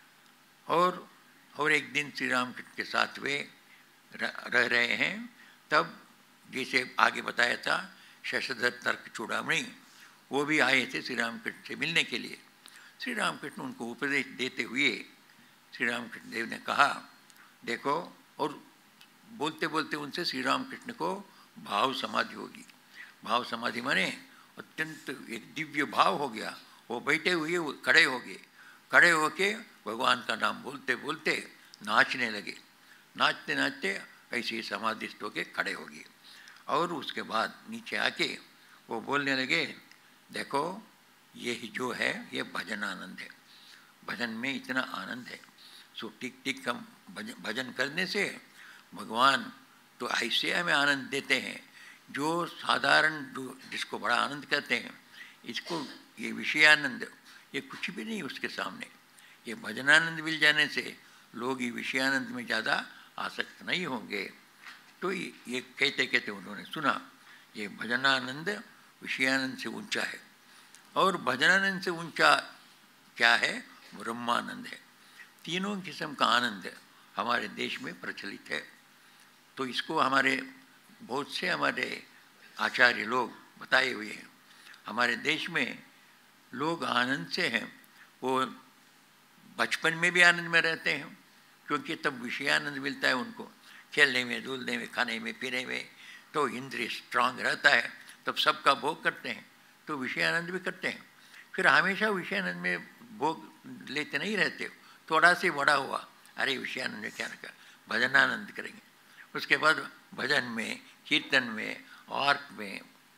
और एक दिन श्री रामकृष्ण के साथ वे रह रहे हैं, तब जैसे आगे बताया था शशधर तर्क चूड़ामणि, वो भी आए थे श्री रामकृष्ण से मिलने के लिए। श्री रामकृष्ण उनको उपदेश देते हुए श्री रामकृष्ण देव ने कहा, देखो, और बोलते बोलते उनसे श्री रामकृष्ण को भाव समाधि होगी। भाव समाधि माने अत्यंत एक दिव्य भाव हो गया। वो बैठे हुए वो खड़े हो गए, खड़े होके भगवान का नाम बोलते बोलते नाचने लगे। नाचते नाचते ऐसे ही समाधिस्थ होके खड़े हो गए। और उसके बाद नीचे आके वो बोलने लगे, देखो ये जो है ये भजन आनंद है, भजन में इतना आनंद है। सो टिक टिक हम भजन करने से भगवान तो ऐसे हमें आनंद देते हैं जो साधारण जिसको बड़ा आनंद कहते हैं, इसको ये विषयानंद ये कुछ भी नहीं उसके सामने। ये भजनानंद मिल जाने से लोग ये विषयानंद में ज़्यादा आसक्त नहीं होंगे। तो ये कहते कहते उन्होंने सुना, ये भजनानंद विषयानंद से ऊंचा है। और भजनानंद से ऊंचा क्या है? ब्रह्मानंद है। तीनों किस्म का आनंद हमारे देश में प्रचलित है। तो इसको हमारे बहुत से हमारे आचार्य लोग बताए हुए हैं। हमारे देश में लोग आनंद से हैं, वो बचपन में भी आनंद में रहते हैं, क्योंकि तब विषयानंद मिलता है उनको, खेलने में, धूलने में, खाने में, पीने में, तो इंद्रिय स्ट्रांग रहता है, तब सबका भोग करते हैं, तो विषयानंद भी करते हैं। फिर हमेशा विषयानंद में भोग लेते नहीं रहते, थोड़ा से बड़ा हुआ, अरे विषयानंद में क्या रखा, भजनानंद करेंगे। उसके बाद भजन में, कीर्तन में, आर्ट में,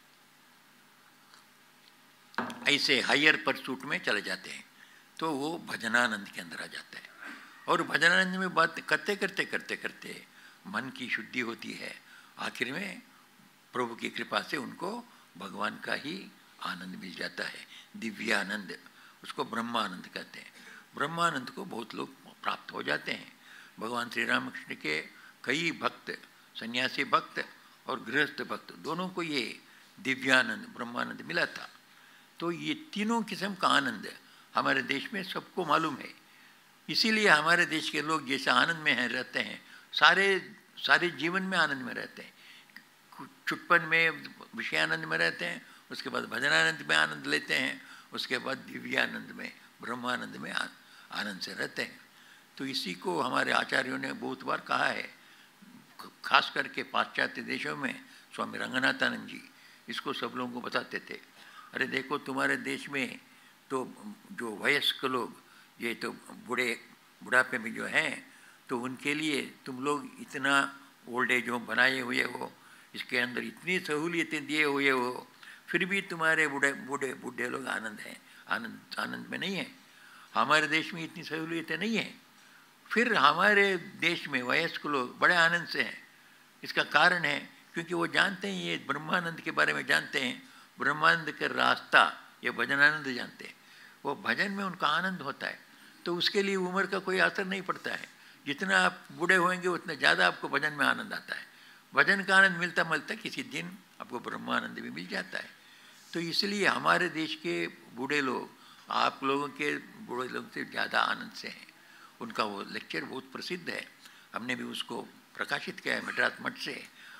ऐसे हायर परसूट में चले जाते हैं, तो वो भजनानंद के अंदर आ जाता है। और भजनानंद में बात करते करते करते करते मन की शुद्धि होती है। आखिर में प्रभु की कृपा से उनको भगवान का ही आनंद मिल जाता है, दिव्यानंद, उसको ब्रह्मानंद कहते हैं। ब्रह्मानंद को बहुत लोग प्राप्त हो जाते हैं। भगवान श्री रामकृष्ण के कई भक्त, सन्यासी भक्त और गृहस्थ भक्त, दोनों को ये दिव्यानंद ब्रह्मानंद मिला था। तो ये तीनों किस्म का आनंद हमारे देश में सबको मालूम है। इसीलिए हमारे देश के लोग जैसे आनंद में हैं, रहते हैं, सारे जीवन में आनंद में रहते हैं। चुटपन में विषयानंद में रहते हैं, उसके बाद भजनानंद में आनंद लेते हैं, उसके बाद दिव्यानंद में, ब्रह्मानंद में आनंद से रहते हैं। तो इसी को हमारे आचार्यों ने बहुत बार कहा है, खास करके पाश्चात्य देशों में स्वामी रंगनाथानंद जी इसको सब लोगों को बताते थे, अरे देखो तुम्हारे देश में तो जो वयस्क लोग, ये तो बुढ़ापे में जो हैं, तो उनके लिए तुम लोग इतना ओल्ड एज होम बनाए हुए हो, इसके अंदर इतनी सहूलियतें दिए हुए हो, फिर भी तुम्हारे बूढ़े लोग आनंद में नहीं है। हमारे देश में इतनी सहूलियतें नहीं हैं, फिर हमारे देश में वयस्क लोग बड़े आनंद से हैं। इसका कारण है क्योंकि वो जानते हैं, ये ब्रह्मानंद के बारे में जानते हैं, ब्रह्मानंद का रास्ता ये भजनानंद जानते हैं। वो भजन में उनका आनंद होता है, तो उसके लिए उम्र का कोई असर नहीं पड़ता है। जितना आप बूढ़े होंगे उतना ज़्यादा आपको भजन में आनंद आता है। भजन का आनंद मिलता मिलता किसी दिन आपको ब्रह्मानंद भी मिल जाता है। तो इसलिए हमारे देश के बूढ़े लोग आप लोगों के बूढ़े लोग से ज़्यादा आनंद से हैं। उनका वो लेक्चर बहुत प्रसिद्ध है, हमने भी उसको प्रकाशित किया है मद्रास मठ से,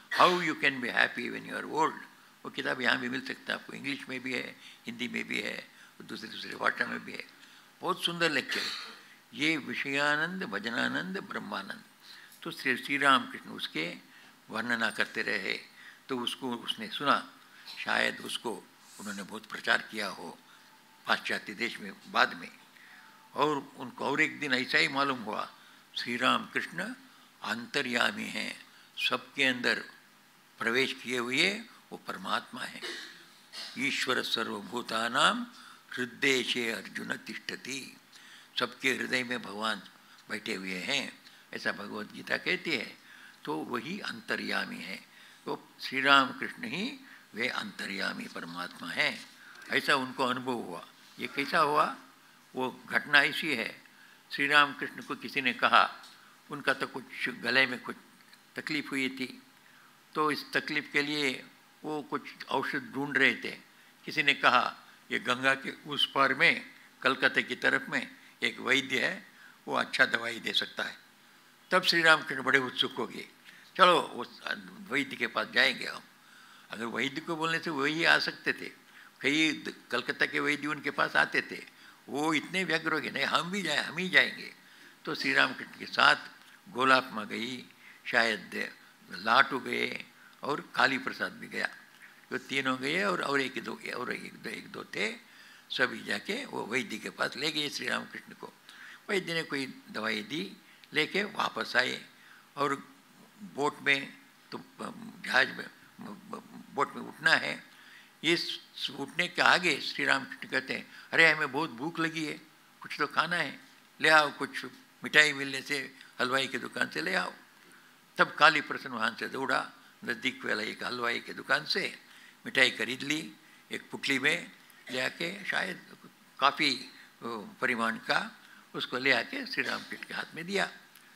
how you can be happy when you are old, वो किताब यहाँ भी मिल सकता है आपको, इंग्लिश में भी है, हिंदी में भी है, दूसरे दूसरे भाषा में भी है। बहुत सुंदर लेक्चर है ये, विषयानंद, भजनानंद, ब्रह्मानंद। तो श्री रामकृष्ण उसके वर्णना करते रहे, तो उसको उसने सुना, शायद उसको उन्होंने बहुत प्रचार किया हो पाश्चात्य देश में बाद में। और उनको और एक दिन ऐसा ही मालूम हुआ, श्री राम कृष्ण अंतर्यामी हैं, सबके अंदर प्रवेश किए हुए वो परमात्मा है। ईश्वर सर्वभूतानां हृदयेशे अर्जुन तिष्ठति, सबके हृदय में भगवान बैठे हुए हैं, ऐसा भगवद गीता कहती है। तो वही अंतर्यामी है, तो श्री राम कृष्ण ही वे अंतर्यामी परमात्मा हैं, ऐसा उनको अनुभव हुआ। ये कैसा हुआ? वो घटना ऐसी है, श्री राम कृष्ण को किसी ने कहा, उनका तो कुछ गले में कुछ तकलीफ़ हुई थी, तो इस तकलीफ़ के लिए वो कुछ औषध ढूंढ रहे थे। किसी ने कहा ये गंगा के उस पार में कलकत्ते की तरफ में एक वैद्य है, वो अच्छा दवाई दे सकता है। तब श्री राम कृष्ण बड़े उत्सुक हो गए, चलो उस वैद्य के पास जाएंगे हम। अगर वैद्य को बोलने से वही आ सकते थे, कई कलकत्ता के वैद्य उनके पास आते थे, वो इतने व्यग्र हो गए, नहीं हम ही जाएंगे। तो श्री राम कृष्ण के साथ गोलापमा गई, शायद लाटू गए और काली प्रसाद भी गया, तो तीनों गए और एक दो थे, सभी जाके वो वैद्य के पास ले गए श्री राम कृष्ण को। वैद्य ने कोई दवाई दी, लेके वापस आए, और बोट में तो जहाज में बोट में उठना है, इस उठने के आगे श्री राम कृष्ण कहते हैं, अरे हमें बहुत भूख लगी है, कुछ तो खाना है, ले आओ, कुछ मिठाई मिलने से हलवाई की दुकान से ले आओ। तब काली प्रसन्न वहाँ से दौड़ा, नज़दीक वाला एक हलवाई की दुकान से मिठाई खरीद ली, एक पुटली में ले आके, शायद काफ़ी परिमाण का, उसको ले आके श्री राम कृष्ण के हाथ में दिया।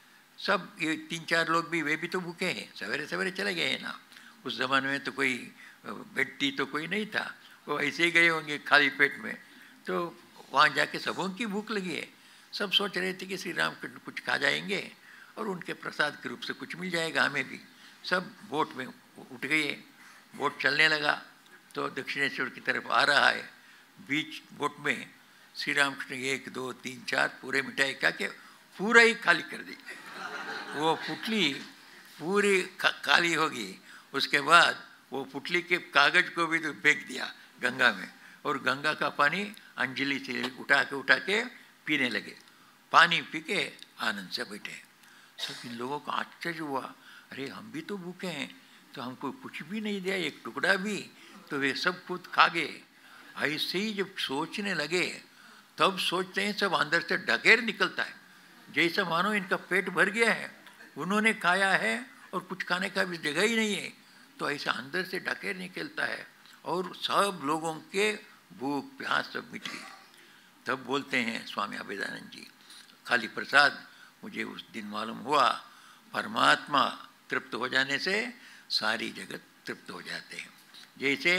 सब ये 3-4 लोग भी, वे भी तो भूखे हैं, सवेरे सवेरे चले गए हैं ना, उस ज़माने में तो कोई बेड टी तो कोई नहीं था, वो ऐसे ही गए होंगे खाली पेट में। तो वहाँ जाके सबों की भूख लगी है, सब सोच रहे थे कि श्री राम कृष्ण कुछ खा जाएंगे और उनके प्रसाद के रूप से कुछ मिल जाएगा हमें भी। सब बोट में उठ गए, बोट चलने लगा, तो दक्षिणेश्वर की तरफ आ रहा है, बीच बोट में श्री राम कृष्ण 1 2 3 4 पूरे मिठाई खा के पूरा ही खाली कर दी, वो पुटली पूरी खाली होगी। उसके बाद वो पुटली के कागज को भी तो फेंक दिया गंगा में, और गंगा का पानी अंजलि से उठा के पीने लगे। पानी पी के आनंद से बैठे। सब इन लोगों को आश्चर्य हुआ, अरे हम भी तो भूखे हैं, तो हमको कुछ भी नहीं दिया, एक टुकड़ा भी, तो वे सब खुद खा गए। ऐसे ही जब सोचने लगे, तब सोचते हैं सब अंदर से ढकेर निकलता है, जैसा मानो इनका पेट भर गया है, उन्होंने खाया है और कुछ खाने का भी जगह ही नहीं है, तो ऐसा अंदर से ढकेर निकलता है, और सब लोगों के भूख प्यास सब मिट गई। तब बोलते हैं स्वामी अभेदानंद जी, खाली प्रसाद मुझे उस दिन मालूम हुआ, परमात्मा तृप्त हो जाने से सारी जगत तृप्त हो जाते हैं। जैसे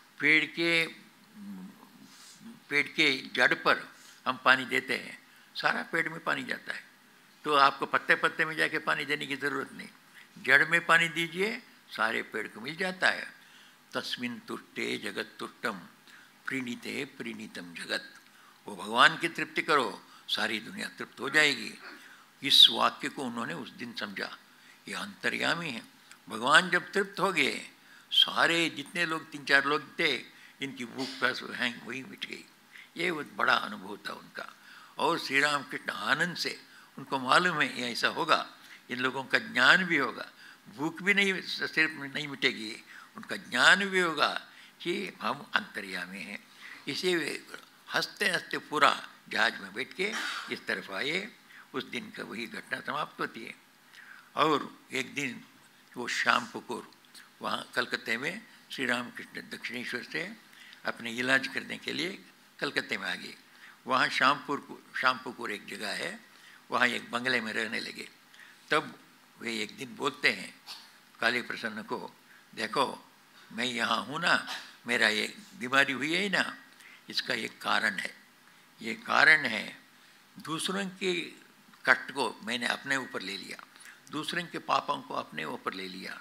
पेड़ के जड़ पर हम पानी देते हैं, सारा पेड़ में पानी जाता है, तो आपको पत्ते पत्ते में जाके पानी देने की ज़रूरत नहीं, जड़ में पानी दीजिए, सारे पेड़ को मिल जाता है। तस्मिन् तुष्टे जगत तुष्टम प्रीणीते प्रीणीतम जगत, वो भगवान की तृप्ति करो, सारी दुनिया तृप्त हो जाएगी। इस वाक्य को उन्होंने उस दिन समझा, ये अंतर्यामी है। भगवान जब तृप्त हो गए, सारे जितने लोग 3-4 लोग थे, इनकी भूख प्यास वही मिट गई। ये बहुत बड़ा अनुभव था उनका। और श्री राम कृष्ण आनंद से, उनको मालूम है ये ऐसा होगा, इन लोगों का ज्ञान भी होगा, भूख भी नहीं सिर्फ नहीं मिटेगी, उनका ज्ञान भी होगा कि हम अंतर्यामी हैं। इसी हंसते हंसते पूरा जहाज में बैठ के इस तरफ आए। उस दिन का वही घटना समाप्त होती है। और एक दिन वो शाम पुकुर, वहाँ कलकत्ते में श्री राम कृष्ण दक्षिणेश्वर से अपने इलाज करने के लिए कलकत्ते में आ गए। वहाँ शामपुकुर एक जगह है, वहाँ एक बंगले में रहने लगे। तब वे एक दिन बोलते हैं काली प्रसन्न को, देखो मैं यहाँ हूँ ना, मेरा ये बीमारी हुई है ना, इसका एक कारण है। ये कारण है दूसरों के कष्ट को मैंने अपने ऊपर ले लिया, दूसरों के पापों को अपने ऊपर ले लिया,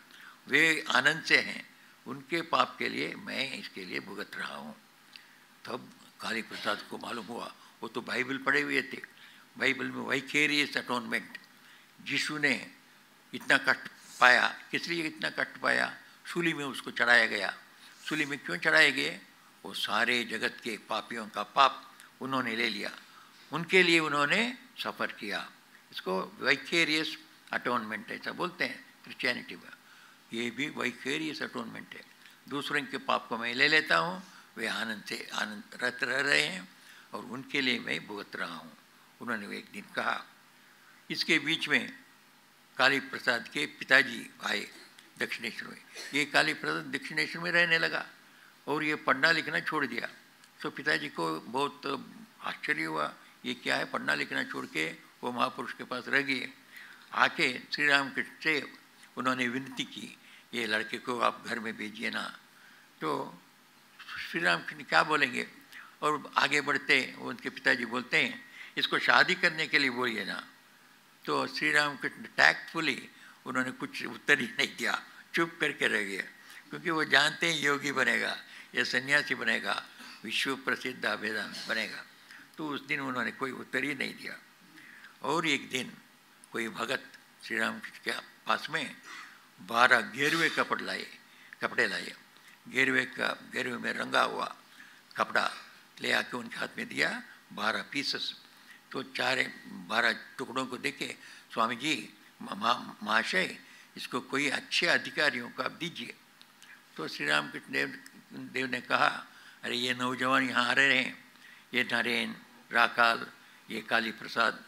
वे आनंद से हैं, उनके पाप के लिए मैं इसके लिए भुगत रहा हूँ। तब काली प्रसाद को मालूम हुआ, वो तो बाइबल पढ़े हुए थे, बाइबल में वाइकेरियस अटोनमेंट, यीशु ने इतना कष्ट पाया, किस लिए इतना कष्ट पाया, सूली में उसको चढ़ाया गया। सूली में क्यों चढ़ाए गए? वो सारे जगत के पापियों का पाप उन्होंने ले लिया, उनके लिए उन्होंने सफ़र किया। इसको वाइकेरियस अटोनमेंट ऐसा बोलते हैं क्रिश्चियनिटी में। ये भी वाइकेरियस अटोनमेंट है, दूसरों के पाप को मैं ले लेता हूँ, वे आनंद से आनंद रह रहे हैं और उनके लिए मैं भुगत रहा हूँ, उन्होंने एक दिन कहा। इसके बीच में काली प्रसाद के पिताजी आए दक्षिणेश्वर में। ये काली प्रसाद दक्षिणेश्वर में रहने लगा और ये पढ़ना लिखना छोड़ दिया। तो पिताजी को बहुत आश्चर्य हुआ, ये क्या है, पढ़ना लिखना छोड़ के वो महापुरुष के पास रह गए। आके श्री राम कृष्ण से उन्होंने विनती की, ये लड़के को आप घर में भेजिए ना। तो श्री राम कृष्ण क्या बोलेंगे, और आगे बढ़ते उनके पिताजी बोलते हैं इसको शादी करने के लिए बोलिए ना। तो श्री राम कृष्ण टैक्टफुली उन्होंने कुछ उत्तर ही नहीं दिया, चुप करके रह गए, क्योंकि वो जानते हैं योगी बनेगा या सन्यासी बनेगा, विश्व प्रसिद्ध अभेदानंद बनेगा। तो उस दिन उन्होंने कोई उत्तर ही नहीं दिया। और एक दिन कोई भगत श्री राम कृष्ण के पास में 12 गेरुए कपड़े लाए, गेरुए में रंगा हुआ कपड़ा ले आके उनके हाथ में दिया, 12 पीसेस। तो 12 टुकड़ों को देखे, स्वामी जी महाशय इसको कोई अच्छे अधिकारियों को आप दीजिए। तो श्री राम कृष्ण देव ने कहा, अरे ये नौजवान यहाँ आ रहे हैं, ये नरेन, राकाल, ये काली प्रसाद,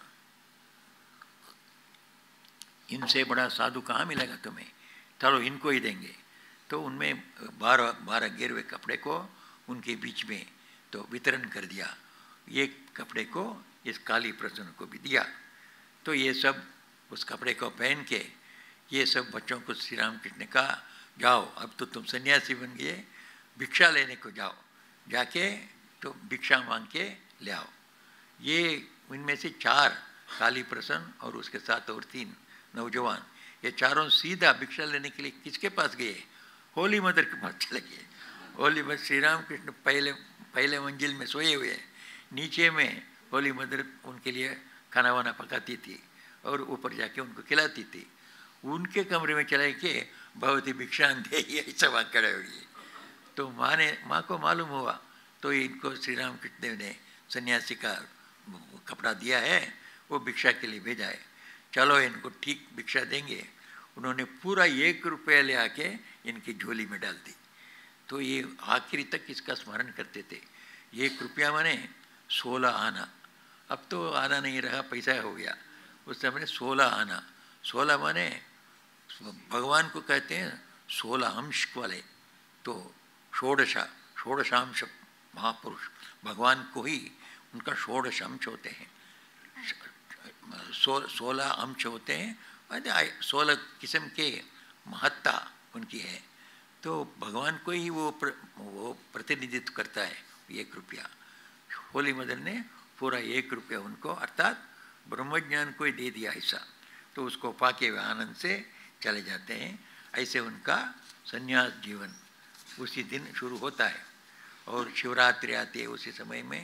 इनसे बड़ा साधु कहाँ मिलेगा तुम्हें, चलो इनको ही देंगे। तो उनमें 12 गेरुए कपड़े को उनके बीच में तो वितरण कर दिया, ये कपड़े को इस काली प्रसन्न को भी दिया। तो ये सब उस कपड़े को पहन के ये सब बच्चों को श्री राम कृष्ण ने कहा, जाओ अब तो तुम सन्यासी बन गए, भिक्षा लेने को जाओ, जाके तो भिक्षा मांग के ले आओ। ये इनमें से 4 काली प्रसन्न और उसके साथ और 3 नौजवान, ये चारों सीधा भिक्षा लेने के लिए किसके पास गए? होली मदर के पास चले गए। होली मदर, श्री राम कृष्ण पहले मंजिल में सोए हुए, नीचे में होली मदर उनके लिए खाना वाना पकाती थी और ऊपर जाके उनको खिलाती थी। उनके कमरे में चले के बहुत ही भिक्षान दे, ऐसा बात करे हुई। तो माँ को मालूम हुआ, तो इनको श्री राम कृष्ण देव ने सन्यासी का कपड़ा दिया है, वो भिक्षा के लिए भेजा है, चलो इनको ठीक भिक्षा देंगे। उन्होंने पूरा 1 रुपया ले आके इनकी झोली में डाल दी। तो ये आखिरी तक इसका स्मरण करते थे। 1 रुपया माने 16 आना, अब तो आना नहीं रहा, पैसा हो गया। उस समय 16 आना, 16 माने भगवान को कहते हैं 16 अंश वाले, तो षोडशांश महापुरुष भगवान को ही उनका 16 अंश होते हैं, 16 अंश होते हैं, 16 किस्म के महत्ता उनकी है। तो भगवान को ही वो प्रतिनिधित्व करता है 1 रुपया। होली मदर ने पूरा 1 रुपया उनको अर्थात ब्रह्मज्ञान को ही दे दिया ऐसा। तो उसको पाके वे आनंद से चले जाते हैं। ऐसे उनका संन्यास जीवन उसी दिन शुरू होता है। और शिवरात्रि आती है उसी समय में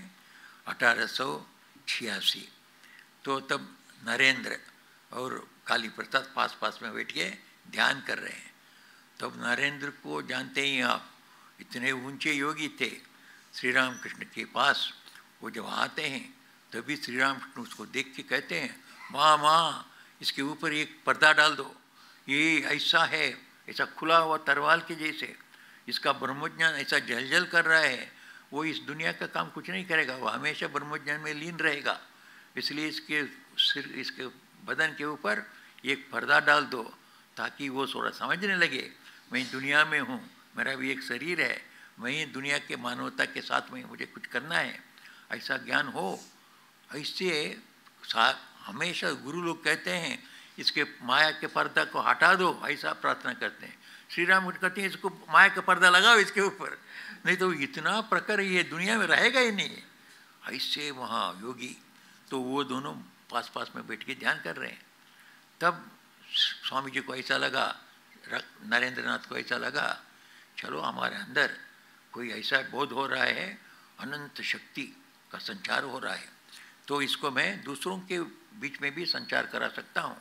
1886। तो तब नरेंद्र और काली प्रसाद पास में बैठ के ध्यान कर रहे हैं। तब नरेंद्र को जानते ही आप, इतने ऊंचे योगी थे श्री राम कृष्ण के पास। वो जब आते हैं तभी श्री राम कृष्ण उसको देख के कहते हैं, माँ इसके ऊपर एक पर्दा डाल दो, ये ऐसा है, ऐसा खुला हुआ तरवाल के जैसे, इसका ब्रह्मज्ञान ऐसा जल कर रहा है, वो इस दुनिया का काम कुछ नहीं करेगा, वो हमेशा ब्रह्मज्ञान में लीन रहेगा। इसलिए इसके बदन के ऊपर एक पर्दा डाल दो, ताकि वो थोड़ा समझने लगे मैं दुनिया में हूँ, मेरा भी एक शरीर है, मैं दुनिया के मानवता के साथ में मुझे कुछ करना है, ऐसा ज्ञान हो। ऐसे हमेशा गुरु लोग कहते हैं इसके माया के पर्दा को हटा दो, ऐसा प्रार्थना करते हैं। श्री राम कहते हैं इसको माया का पर्दा लगाओ इसके ऊपर, नहीं तो इतना प्रखर ये दुनिया में रहेगा ही नहीं। ऐसे महायोगी, तो वो दोनों पास में बैठ के ध्यान कर रहे हैं। तब स्वामी जी को ऐसा लगा, नरेंद्र नाथ को ऐसा लगा, चलो हमारे अंदर कोई ऐसा बोध हो रहा है, अनंत शक्ति का संचार हो रहा है, तो इसको मैं दूसरों के बीच में भी संचार करा सकता हूँ।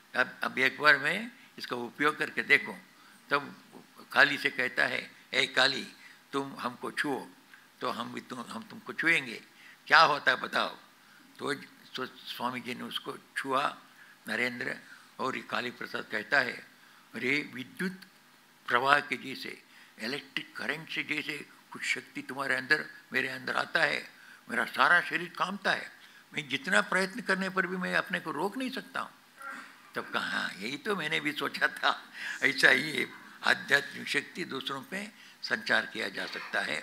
अब एक बार मैं इसका उपयोग करके देखूं। तब काली से कहता है, ए काली, तुम हमको छुओ तो हम तुमको छुएंगे, क्या होता है बताओ। तो स्वामी जी ने उसको छुआ नरेंद्र, और ये काली प्रसाद कहता है, अरे विद्युत प्रवाह के जैसे, इलेक्ट्रिक करंट से जैसे कुछ शक्ति तुम्हारे अंदर मेरे अंदर आता है, मेरा सारा शरीर कांपता है, मैं जितना प्रयत्न करने पर भी मैं अपने को रोक नहीं सकता हूँ। तब कहा, यही तो मैंने भी सोचा था, ऐसा ही आध्यात्मिक शक्ति दूसरों पे संचार किया जा सकता है।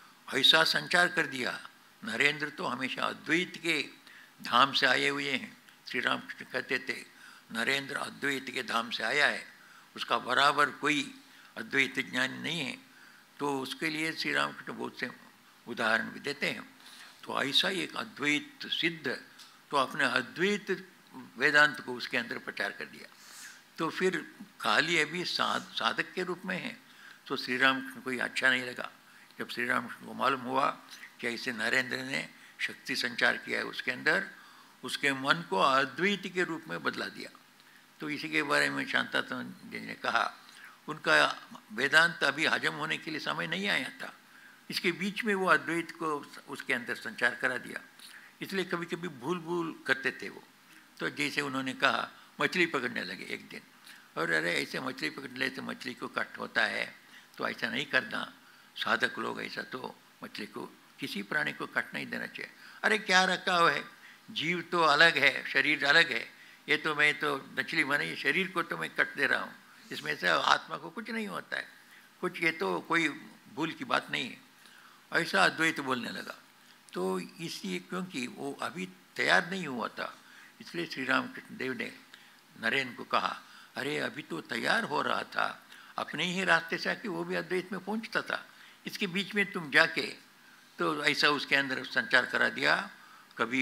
ऐसा संचार कर दिया। नरेंद्र तो हमेशा अद्वैत के धाम से आए हुए हैं। श्री रामकृष्ण कहते थे, नरेंद्र अद्वैत के धाम से आया है, उसका बराबर कोई अद्वैत ज्ञान नहीं है। तो उसके लिए श्री रामकृष्ण बहुत से उदाहरण भी देते हैं। तो ऐसा एक अद्वैत सिद्ध, तो अपने अद्वैत वेदांत को उसके अंदर प्रचार कर दिया। तो फिर काली अभी साधक के रूप में है, तो श्री रामकृष्ण को ये अच्छा नहीं लगा। जब श्री रामकृष्ण को मालूम हुआ कि ऐसे नरेंद्र ने शक्ति संचार किया है उसके अंदर, उसके मन को अद्वैत के रूप में बदला दिया। तो इसी के बारे में शांतात्मा जी ने कहा, उनका वेदांत अभी हजम होने के लिए समय नहीं आया था, इसके बीच में वो अद्वैत को उसके अंदर संचार करा दिया। इसलिए कभी कभी भूल करते थे वो। तो जैसे उन्होंने कहा, मछली पकड़ने लगे एक दिन, और अरे ऐसे मछली पकड़ ले तो मछली को कष्ट होता है, तो ऐसा नहीं करना, साधक लोग ऐसा तो मछली को, किसी प्राणी को कष्ट नहीं देना चाहिए। अरे क्या रखा हुआ है, जीव तो अलग है, शरीर अलग है, ये तो मैं तो मछली बने, शरीर को तो मैं कट दे रहा हूँ, इसमें से आत्मा को कुछ नहीं होता है, कुछ ये तो कोई भूल की बात नहीं है। ऐसा अद्वैत बोलने लगा। तो इसलिए क्योंकि वो अभी तैयार नहीं हुआ था, इसलिए श्री रामकृष्ण देव ने नरेंद्र को कहा, अरे अभी तो तैयार हो रहा था, अपने ही रास्ते से आके वो भी अद्वैत में पहुंचता था, इसके बीच में तुम जाके तो ऐसा उसके अंदर संचार करा दिया। कभी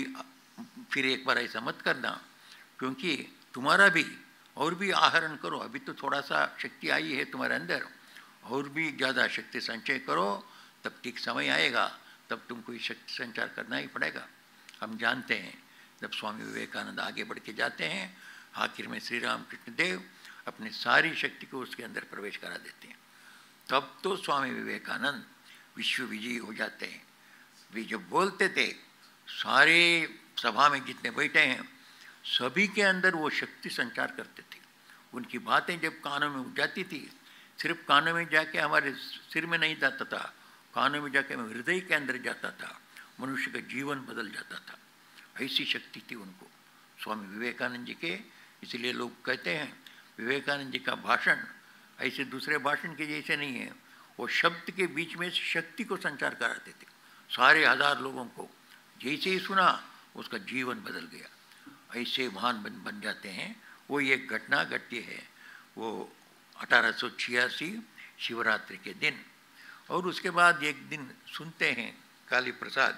फिर एक बार ऐसा मत करना, क्योंकि तुम्हारा भी और भी आहरण करो, अभी तो थोड़ा सा शक्ति आई है तुम्हारे अंदर, और भी ज़्यादा शक्ति संचय करो, तब ठीक समय आएगा, तब तुमको ये शक्ति संचार करना ही पड़ेगा। हम जानते हैं जब स्वामी विवेकानंद आगे बढ़ के जाते हैं, आखिर में श्री रामकृष्ण देव अपनी सारी शक्ति को उसके अंदर प्रवेश करा देते हैं, तब तो स्वामी विवेकानंद विश्व विजयी हो जाते हैं। वे जब बोलते थे, सारे सभा में जितने बैठे हैं सभी के अंदर वो शक्ति संचार करते थे। उनकी बातें जब कानों में जाती थी, सिर्फ कानों में जाके हमारे सिर में नहीं जाता था, कानों में जाके हृदय के अंदर जाता था, मनुष्य का जीवन बदल जाता था। ऐसी शक्ति थी उनको, स्वामी विवेकानंद जी के। इसलिए लोग कहते हैं विवेकानंद जी का भाषण ऐसे दूसरे भाषण के जैसे नहीं है, वो शब्द के बीच में शक्ति को संचार कराते थे। सारे हजार लोगों को जैसे ही सुना उसका जीवन बदल गया, ऐसे महान बन जाते हैं। वो एक घटना घटती है, वो 1886 शिवरात्रि के दिन, और उसके बाद एक दिन सुनते हैं काली प्रसाद,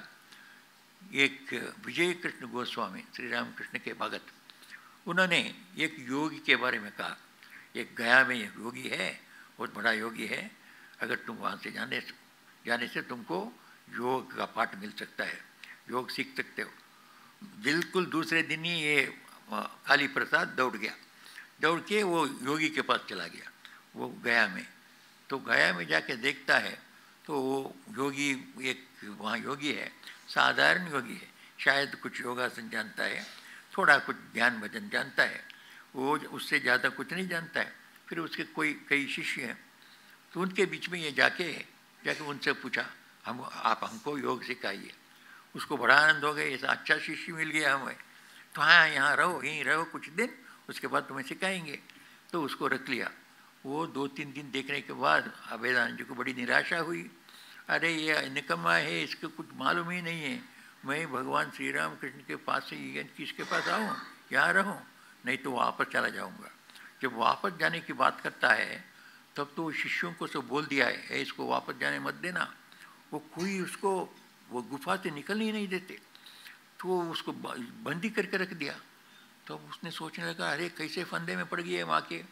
एक विजय कृष्ण गोस्वामी श्री रामकृष्ण के भगत, उन्होंने एक योगी के बारे में कहा, एक गया में एक योगी है, बहुत बड़ा योगी है, अगर तुम वहाँ से जाने से तुमको योग का पाठ मिल सकता है, योग सीख सकते हो। बिल्कुल दूसरे दिन ही ये काली प्रसाद दौड़ के वो योगी के पास चला गया, वो गया में। तो गया में जाके देखता है तो वो योगी, एक वहाँ योगी है, साधारण योगी है, शायद कुछ योगासन जानता है, थोड़ा कुछ ध्यान भजन जानता है, वो उससे ज़्यादा कुछ नहीं जानता है। फिर उसके कई शिष्य हैं, तो उनके बीच में ये जाके उनसे पूछा, आप हमको योग सिखाइए। उसको बड़ा आनंद हो गया, ऐसा अच्छा शिष्य मिल गया हमें, तो हाँ यहाँ रहो, यहीं रहो कुछ दिन, उसके बाद तुम्हें सिखाएंगे। तो उसको रख लिया। वो 2-3 दिन देखने के बाद अभेदानंद जी को बड़ी निराशा हुई, अरे ये निकम्मा है, इसको कुछ मालूम ही नहीं है, मैं भगवान श्री राम कृष्ण के पास से किसके पास आऊँ, यहाँ रहूँ, नहीं तो वापस चला जाऊँगा। जब वापस जाने की बात करता है तब तो शिष्यों को सब बोल दिया है, इसको वापस जाने मत देना। वो कोई उसको वो गुफा से निकलने ही नहीं देते, तो उसको बंदी करके रख दिया। तो उसने सोचने लगा, अरे कैसे फंदे में पड़ गई है माँ के,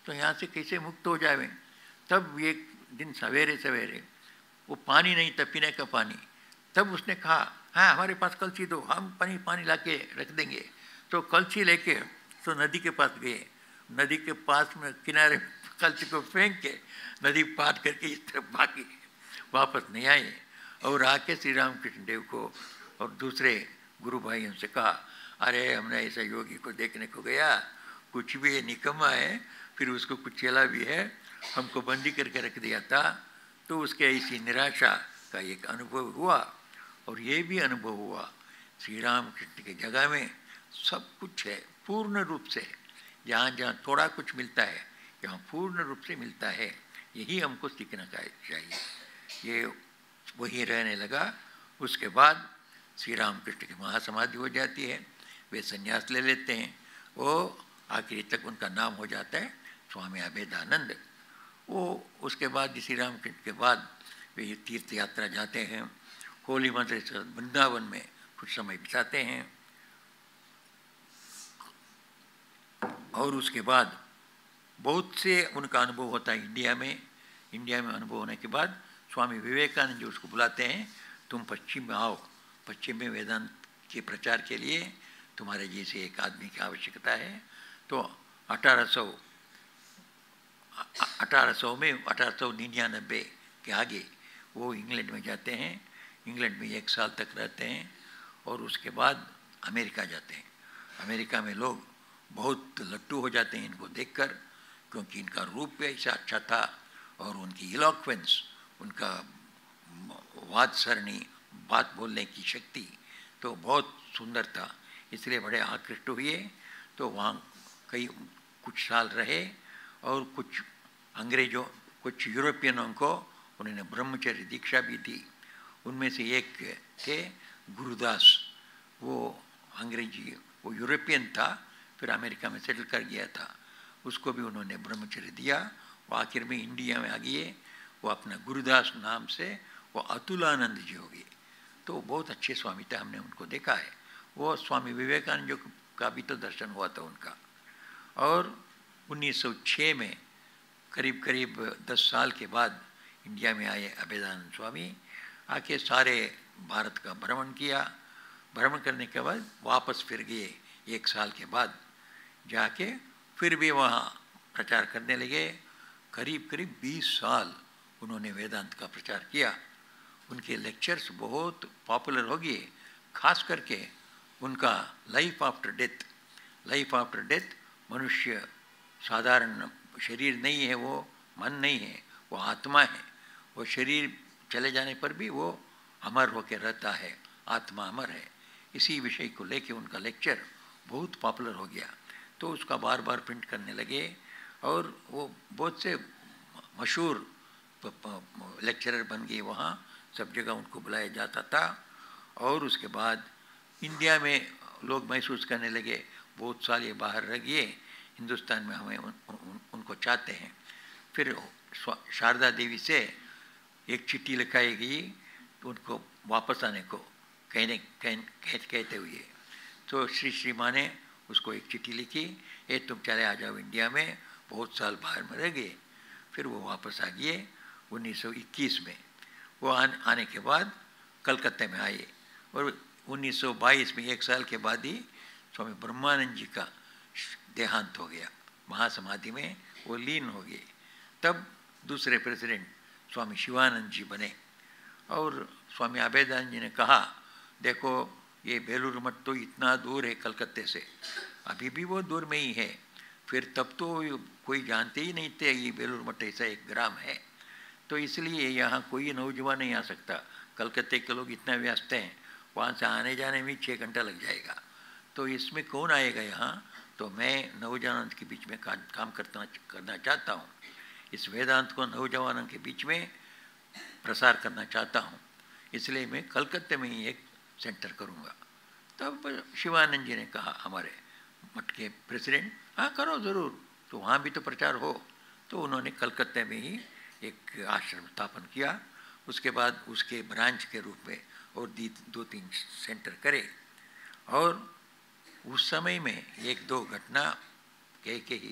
तो यहाँ से कैसे मुक्त हो जावे। तब एक दिन सवेरे सवेरे वो पानी नहीं था, पीने का पानी, तब उसने कहा हाँ हमारे पास कलछी दो, हम पानी ला के रख देंगे। तो कलछी लेके तो नदी के पास गए, नदी के पास में किनारे कलछी को फेंक के नदी पार करके इस तरफ भागे, वापस नहीं आए। और आके श्री रामकृष्ण देव को और दूसरे गुरु भाइयों से कहा अरे हमने ऐसा योगी को देखने को गया, कुछ भी निकम्मा है, फिर उसको कुछ चेला भी है, हमको बंदी करके रख दिया था। तो उसके ऐसी निराशा का एक अनुभव हुआ। और ये भी अनुभव हुआ श्री राम कृष्ण की जगह में सब कुछ है पूर्ण रूप से, जहाँ जहाँ थोड़ा कुछ मिलता है यहाँ पूर्ण रूप से मिलता है। यही हमको सीखना चाहिए। ये वही रहने लगा। उसके बाद श्री राम कृष्ण की महासमाधि हो जाती है, वे संन्यास ले लेते हैं, वो आखिरी तक उनका नाम हो जाता है स्वामी अभेदानंद। वो उसके बाद श्री राम कृष्ण के बाद वे तीर्थ यात्रा जाते हैं, होली मंत्र वृंदावन में कुछ समय बिताते हैं। और उसके बाद बहुत से उनका अनुभव होता है इंडिया में। इंडिया में अनुभव होने के बाद स्वामी विवेकानंद जी उसको बुलाते हैं, तुम पश्चिम में आओ, पश्चिम में वेदांत के प्रचार के लिए तुम्हारे जैसे एक आदमी की आवश्यकता है। तो 1899 के आगे वो इंग्लैंड में जाते हैं। इंग्लैंड में 1 साल तक रहते हैं और उसके बाद अमेरिका जाते हैं। अमेरिका में लोग बहुत लट्टू हो जाते हैं इनको देखकर, क्योंकि इनका रूप भी ऐसा अच्छा था और उनकी इलॉक्वेंस, उनका वाद सरणी, बात बोलने की शक्ति तो बहुत सुंदर था, इसलिए बड़े आकृष्ट हुए। तो वहाँ कुछ साल रहे और कुछ अंग्रेज़ों, कुछ यूरोपियनों को उन्होंने ब्रह्मचर्य दीक्षा भी दी। उनमें से एक थे गुरुदास, वो अंग्रेजी, वो यूरोपियन था, फिर अमेरिका में सेटल कर गया था, उसको भी उन्होंने ब्रह्मचर्य दिया। वो आखिर में इंडिया में आ गए, वो अपना गुरुदास नाम से वो अतुलानंद जी हो गए। तो बहुत अच्छे स्वामी थे, हमने उनको देखा है। वो स्वामी विवेकानंद जी का भी तो दर्शन हुआ था उनका। और 1906 में करीब करीब 10 साल के बाद इंडिया में आए अभेदानंद स्वामी, आके सारे भारत का भ्रमण किया। भ्रमण करने के बाद वापस फिर गए 1 साल के बाद, जाके फिर भी वहाँ प्रचार करने लगे। करीब करीब 20 साल उन्होंने वेदांत का प्रचार किया। उनके लेक्चर्स बहुत पॉपुलर हो गए, खास करके उनका life after death. Life after death, मनुष्य साधारण शरीर नहीं है, वो मन नहीं है, वो आत्मा है। वो शरीर चले जाने पर भी वो अमर होकर रहता है, आत्मा अमर है। इसी विषय को लेके उनका लेक्चर बहुत पॉपुलर हो गया, तो उसका बार बार प्रिंट करने लगे और वो बहुत से मशहूर लेक्चरर बन गए। वहाँ सब जगह उनको बुलाया जाता था। और उसके बाद इंडिया में लोग महसूस करने लगे, बहुत साल ये बाहर रह गए, हिंदुस्तान में हमें उनको चाहते हैं। फिर शारदा देवी से एक चिट्ठी लिखाई गई उनको वापस आने को कहते हुए। तो श्री माँ ने उसको एक चिट्ठी लिखी, ये तुम चले आ जाओ इंडिया में, बहुत साल बाहर में रह गए। फिर वो वापस आ गए 1921 में। वो आने के बाद कलकत्ते में आए और 1922 में 1 साल के बाद ही स्वामी ब्रह्मानंद जी का देहांत हो गया, महासमाधि में वो लीन हो गए। तब दूसरे प्रेसिडेंट स्वामी शिवानंद जी बने और स्वामी अभेदानंद जी ने कहा, देखो ये बेलूर मठ तो इतना दूर है कलकत्ते से, अभी भी वो दूर में ही है, फिर तब तो कोई जानते ही नहीं थे ये बेलूर मठ ऐसा एक ग्राम है, तो इसलिए यहाँ कोई नौजवान नहीं आ सकता। कलकत्ते के लोग इतना व्यस्त हैं, वहाँ से आने जाने में 6 घंटा लग जाएगा, तो इसमें कौन आएगा यहाँ। तो मैं नौजवानों के बीच में काम करना चाहता हूँ, इस वेदांत को नौजवानों के बीच में प्रसार करना चाहता हूँ, इसलिए मैं कलकत्ते में ही एक सेंटर करूँगा। तब शिवानंद जी ने कहा, हमारे मठ के प्रेसिडेंट, हाँ करो ज़रूर, तो वहाँ भी तो प्रचार हो। तो उन्होंने कलकत्ते में ही एक आश्रम स्थापन किया। उसके बाद उसके ब्रांच के रूप में और 2-3 सेंटर करे। और उस समय में 1-2 घटना कह के ही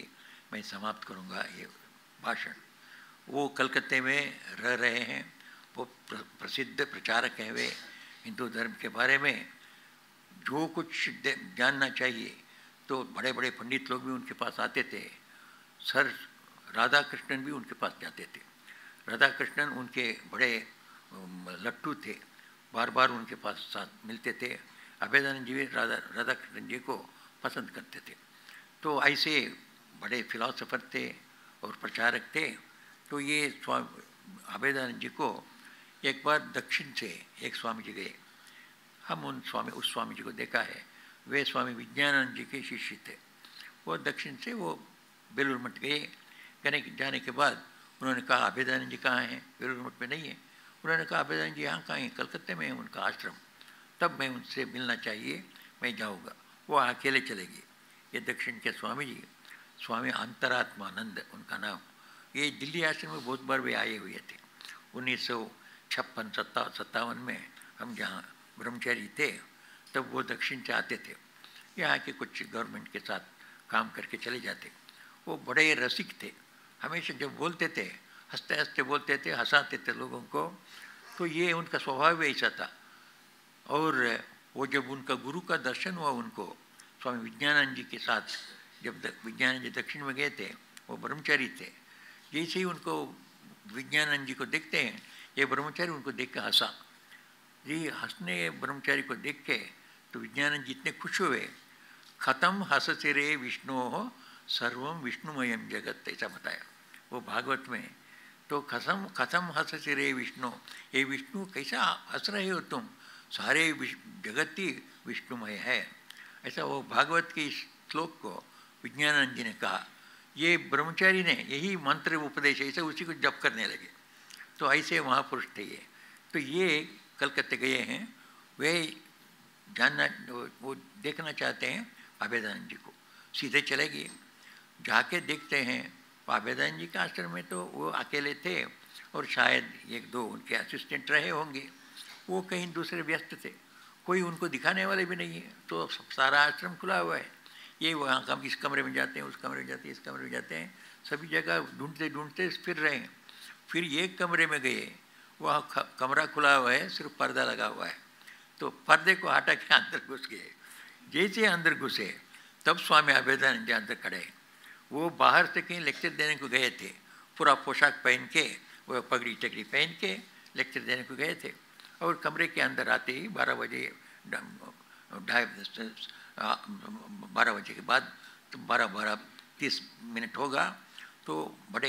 मैं समाप्त करूँगा ये भाषण। वो कलकत्ते में रह रहे हैं, वो प्रसिद्ध प्रचारक हैं वे हिंदू धर्म के बारे में। जो कुछ जानना चाहिए तो बड़े बड़े पंडित लोग भी उनके पास आते थे। सर राधा कृष्णन भी उनके पास जाते थे। राधा कृष्णन उनके बड़े लट्टू थे, बार बार उनके पास साथ मिलते थे। अभेदानंद जी भी राधा कृष्णन जी को पसंद करते थे। तो ऐसे बड़े फिलोसोफर थे और प्रचारक थे। तो ये स्वामी अभेदानंद जी को एक बार दक्षिण से एक स्वामी जी गए। हम उस स्वामी जी को देखा है। वे स्वामी विज्ञानानंद जी के शिष्य थे। वो दक्षिण से वो बेलूर मठ गए। जाने के बाद उन्होंने कहा अभेदानंद जी कहाँ हैं? बेलूर मठ में नहीं है। उन्होंने कहा अभेदानंद जी यहाँ कहाँ हैं? कलकत्ते में है उनका आश्रम। तब मैं उनसे मिलना चाहिए, मैं जाऊँगा। वो अकेले चले गए। ये दक्षिण के स्वामी जी, स्वामी अंतरात्मानंद उनका नाम। ये दिल्ली आश्रम में बहुत बार वे आए हुए थे। 1956-57 में हम जहाँ ब्रह्मचारी थे तब वो दक्षिण से आते थे। यहाँ के कुछ गवर्नमेंट के साथ काम करके चले जाते। वो बड़े रसिक थे। हमेशा जब बोलते थे हंसते हंसते बोलते थे, हंसाते थे लोगों को। तो ये उनका स्वभाव ऐसा था। और वो जब उनका गुरु का दर्शन हुआ उनको स्वामी विज्ञानानंद जी के साथ, जब विज्ञानानंद जी दक्षिण में गए थे, वो ब्रह्मचारी थे। जैसे ही उनको विज्ञानानंद जी को देखते हैं, ये ब्रह्मचारी उनको देख के हंसा। जी हंसने ब्रह्मचारी को देख के तो विज्ञानानंद जी इतने खुश हुए। खतम हंससे रे विष्णु हो सर्वम विष्णुमयम जगत, ऐसा बताया वो भागवत में। तो खतम हंससे रे विष्णु, ये विष्णु कैसा हंस रहे हो तुम, सारे जगत ही विष्णुमय है। ऐसा वो भागवत के इस श्लोक को विज्ञानानंद जी ने कहा। ये ब्रह्मचारी ने यही मंत्र उपदेश ऐसे उसी को जप करने लगे। तो ऐसे महापुरुष थे ये। तो ये कलकत्ते गए हैं, वे जानना वो देखना चाहते हैं अभेदानंद जी को। सीधे चले गए, जाके देखते हैं अभेदानंद जी के आश्रम में तो वो अकेले थे और शायद एक दो उनके असिस्टेंट रहे होंगे। वो कहीं दूसरे व्यस्त थे, कोई उनको दिखाने वाले भी नहीं है। तो सारा आश्रम खुला हुआ है। ये वहाँ हम इस कमरे में जाते हैं, उस कमरे में जाते हैं, इस कमरे में जाते हैं, सभी जगह ढूंढते ढूंढते फिर रहे हैं। फिर एक कमरे में गए, वहाँ कमरा खुला हुआ है, सिर्फ पर्दा लगा हुआ है। तो पर्दे को हटा के अंदर घुस गए। जैसे अंदर घुसे तब स्वामी अभेदानंद जी अंदर खड़े। वो बाहर से कहीं लेक्चर देने को गए थे, पूरा पोशाक पहन के, वो पगड़ी टकड़ी पहन के लेक्चर देने को गए थे। और कमरे के अंदर आते ही 12 बजे 12 बजे के बाद तो 12-30 होगा। तो बड़े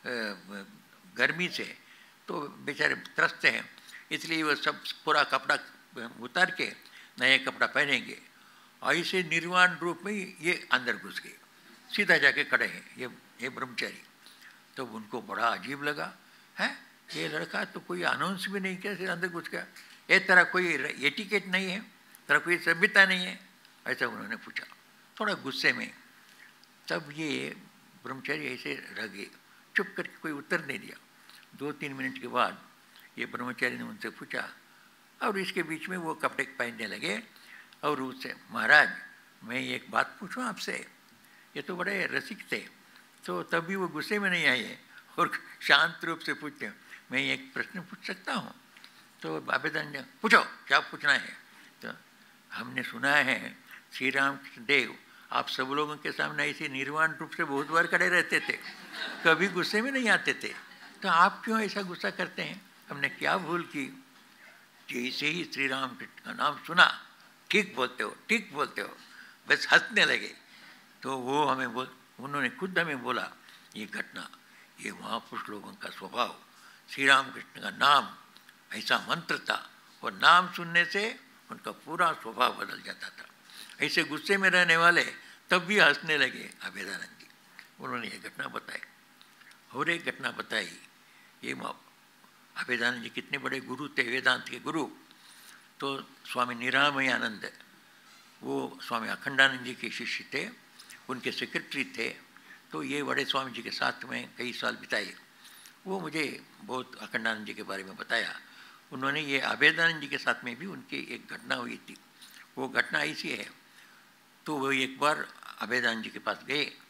गर्मी से तो बेचारे त्रस्त हैं, इसलिए वो सब पूरा कपड़ा उतार के नए कपड़ा पहनेंगे। ऐसे निर्वाण रूप में ये अंदर घुस गए, सीधा जाके खड़े हैं ये ब्रह्मचारी। तो उनको बड़ा अजीब लगा, है ये लड़का तो कोई अनाउंस भी नहीं किया, अंदर घुस गया। ये तरह कोई एटिकेट नहीं है, तरह कोई सभ्यता नहीं है, ऐसा उन्होंने पूछा थोड़ा गुस्से में। तब ये ब्रह्मचारी ऐसे रह गए, चुप करके कोई उत्तर नहीं दिया। 2-3 मिनट के बाद ये ब्रह्मचारी ने उनसे पूछा, और इसके बीच में वो कपड़े पहनने लगे और उससे, महाराज मैं एक बात पूछूं आपसे। ये तो बड़े रसिक थे, तो तभी वो गुस्से में नहीं आए और शांत रूप से पूछते, मैं एक प्रश्न पूछ सकता हूँ? तो अभेदानंद पूछो, क्या पूछना है? तो हमने सुना है श्री रामकृष्ण देव आप सब लोगों के सामने ऐसे निर्वाण रूप से बहुत बार खड़े रहते थे, कभी गुस्से में नहीं आते थे, तो आप क्यों ऐसा गुस्सा करते हैं? हमने क्या भूल की? जैसे ही श्री रामकृष्ण का नाम सुना, ठीक बोलते हो, ठीक बोलते हो, बस हंसने लगे। तो वो उन्होंने खुद हमें बोला, ये घटना, ये महापुरुष लोगों का स्वभाव, श्री रामकृष्ण का नाम ऐसा मंत्र था, और नाम सुनने से उनका पूरा स्वभाव बदल जाता था। ऐसे गुस्से में रहने वाले तब भी हंसने लगे अभेदानंद जी। उन्होंने ये घटना बताई और एक घटना बताई। ये अभेदानंद जी कितने बड़े गुरु थे, वेदांत के गुरु। तो स्वामी निरामयानंद वो स्वामी अखंडानंद जी के शिष्य थे, उनके सेक्रेटरी थे। तो ये बड़े स्वामी जी के साथ में कई साल बिताए। वो मुझे बहुत अखंडानंद जी के बारे में बताया। उन्होंने ये अभेदानंद जी के साथ में भी उनकी एक घटना हुई थी। वो घटना ऐसी है, तो वो एक बार अभेदानंद जी के पास गए,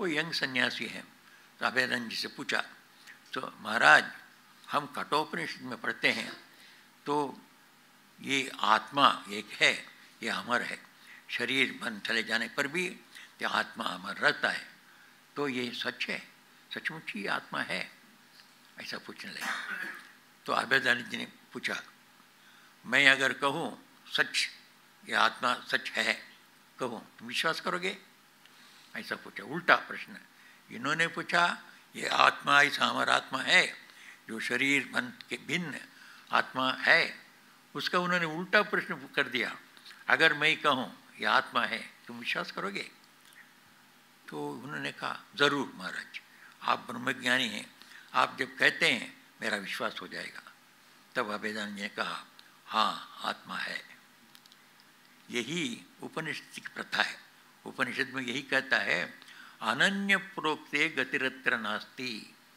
वो यंग सन्यासी हैं। तो अभेदानंद जी से पूछा, तो महाराज हम कठोपनिषद में पढ़ते हैं तो ये आत्मा एक है, ये अमर है, शरीर मन चले जाने पर भी ये आत्मा अमर रहता है, तो ये सच है, सचमुच ही आत्मा है? ऐसा पूछने लगे। तो अभेदानंद जी ने पूछा, मैं अगर कहूँ सच, ये आत्मा सच है कहूँ, तुम विश्वास करोगे? ऐसा पूछा, उल्टा प्रश्न। इन्होंने पूछा ये आत्मा ऐसा अमर आत्मा है जो शरीर मन के भिन्न आत्मा है, उसका उन्होंने उल्टा प्रश्न कर दिया। अगर मैं कहूँ ये आत्मा है, तुम विश्वास करोगे? तो उन्होंने कहा, ज़रूर महाराज, आप ब्रह्मज्ञानी हैं, आप जब कहते हैं मेरा विश्वास हो जाएगा। तब अभेदानंद जी ने कहा, हाँ आत्मा है। यही उपनिषद की प्रथा है। उपनिषद में यही कहता है, अनन्य प्रोक्ते गतिरत्र नास्ति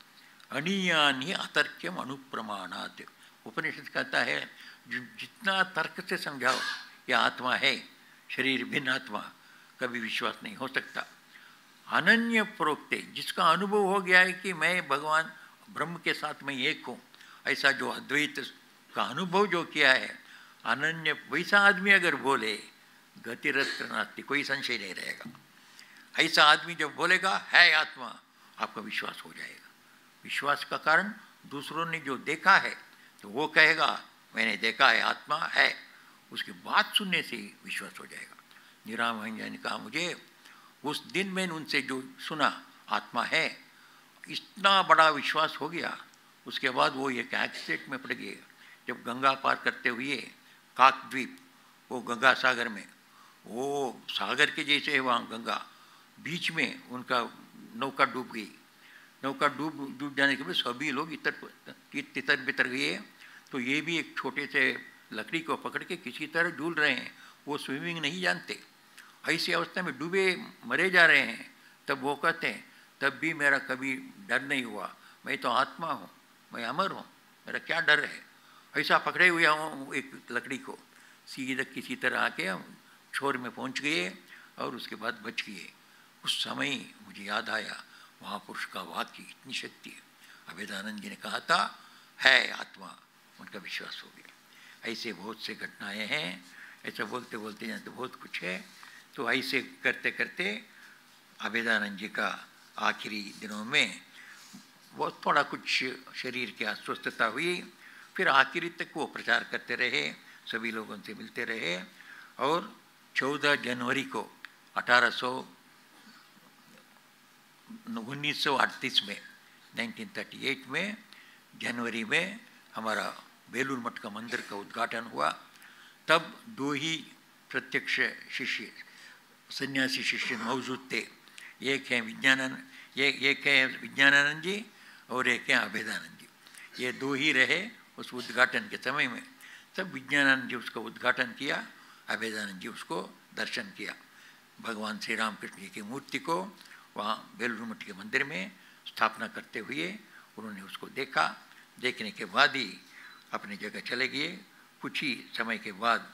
अनीयानि अतर्क्यम अनुप्रमाणात्। उपनिषद कहता है जितना तर्क से समझाओ यह आत्मा है, शरीर भिन्न आत्मा, कभी विश्वास नहीं हो सकता। अनन्य प्रोक्ते, जिसका अनुभव हो गया है कि मैं भगवान ब्रह्म के साथ में एक हूँ, ऐसा जो अद्वैत का अनुभव जो किया है, अनन्य वैसा आदमी अगर बोले गतिरत्र नास्ति, कोई संशय नहीं रहेगा। ऐसा आदमी जब बोलेगा है आत्मा, आपका विश्वास हो जाएगा। विश्वास का कारण दूसरों ने जो देखा है तो वो कहेगा मैंने देखा है आत्मा है, उसकी बात सुनने से ही विश्वास हो जाएगा। निराम हंजा ने कहा, मुझे उस दिन मैंने उनसे जो सुना आत्मा है, इतना बड़ा विश्वास हो गया। उसके बाद वो एक एक्सीडेंट में पड़ गए, जब गंगा पार करते हुए काकद्वीप, वो गंगा सागर में, वो सागर के जैसे है वहाँ गंगा, बीच में उनका नौका डूब गई। नौका डूब जाने के बाद सभी लोग तितर बितर गए। तो ये भी एक छोटे से लकड़ी को पकड़ के किसी तरह झूल रहे हैं, वो स्विमिंग नहीं जानते। ऐसी अवस्था में डूबे मरे जा रहे हैं। तब वो कहते हैं, तब भी मेरा कभी डर नहीं हुआ, मैं तो आत्मा हूँ, मैं अमर हूँ, मेरा क्या डर है। ऐसा पकड़े हुए हूँ एक लकड़ी को, सीधा किसी तरह आके छोर में पहुँच गए और उसके बाद बच गए। उस समय मुझे याद आया, महापुरुष का वाक्य इतनी शक्ति है। अभेदानंद जी ने कहा था है आत्मा, उनका विश्वास हो गया। ऐसे बहुत से घटनाएं हैं, ऐसा बोलते बोलते जाते बहुत कुछ है। तो ऐसे करते करते अभेदानंद जी का आखिरी दिनों में बहुत थोड़ा कुछ शरीर की अस्वस्थता हुई, फिर आखिरी तक वो प्रचार करते रहे, सभी लोगों से मिलते रहे। और 14 जनवरी को 1938 में 1938 में जनवरी में हमारा बेलूर मठ का मंदिर का उद्घाटन हुआ। तब 2 ही प्रत्यक्ष शिष्य, सन्यासी शिष्य मौजूद थे। एक है विज्ञानानंद जी और एक है अभेदानंद जी। ये 2 ही रहे उस उद्घाटन के समय में। तब विज्ञानानंद जी उसका उद्घाटन किया, अभेदानंद जी उसको दर्शन किया। भगवान श्री रामकृष्ण जी की मूर्ति को वहाँ बेलूर मठ के मंदिर में स्थापना करते हुए उन्होंने उसको देखा। देखने के बाद ही अपनी जगह चले गए। कुछ ही समय के बाद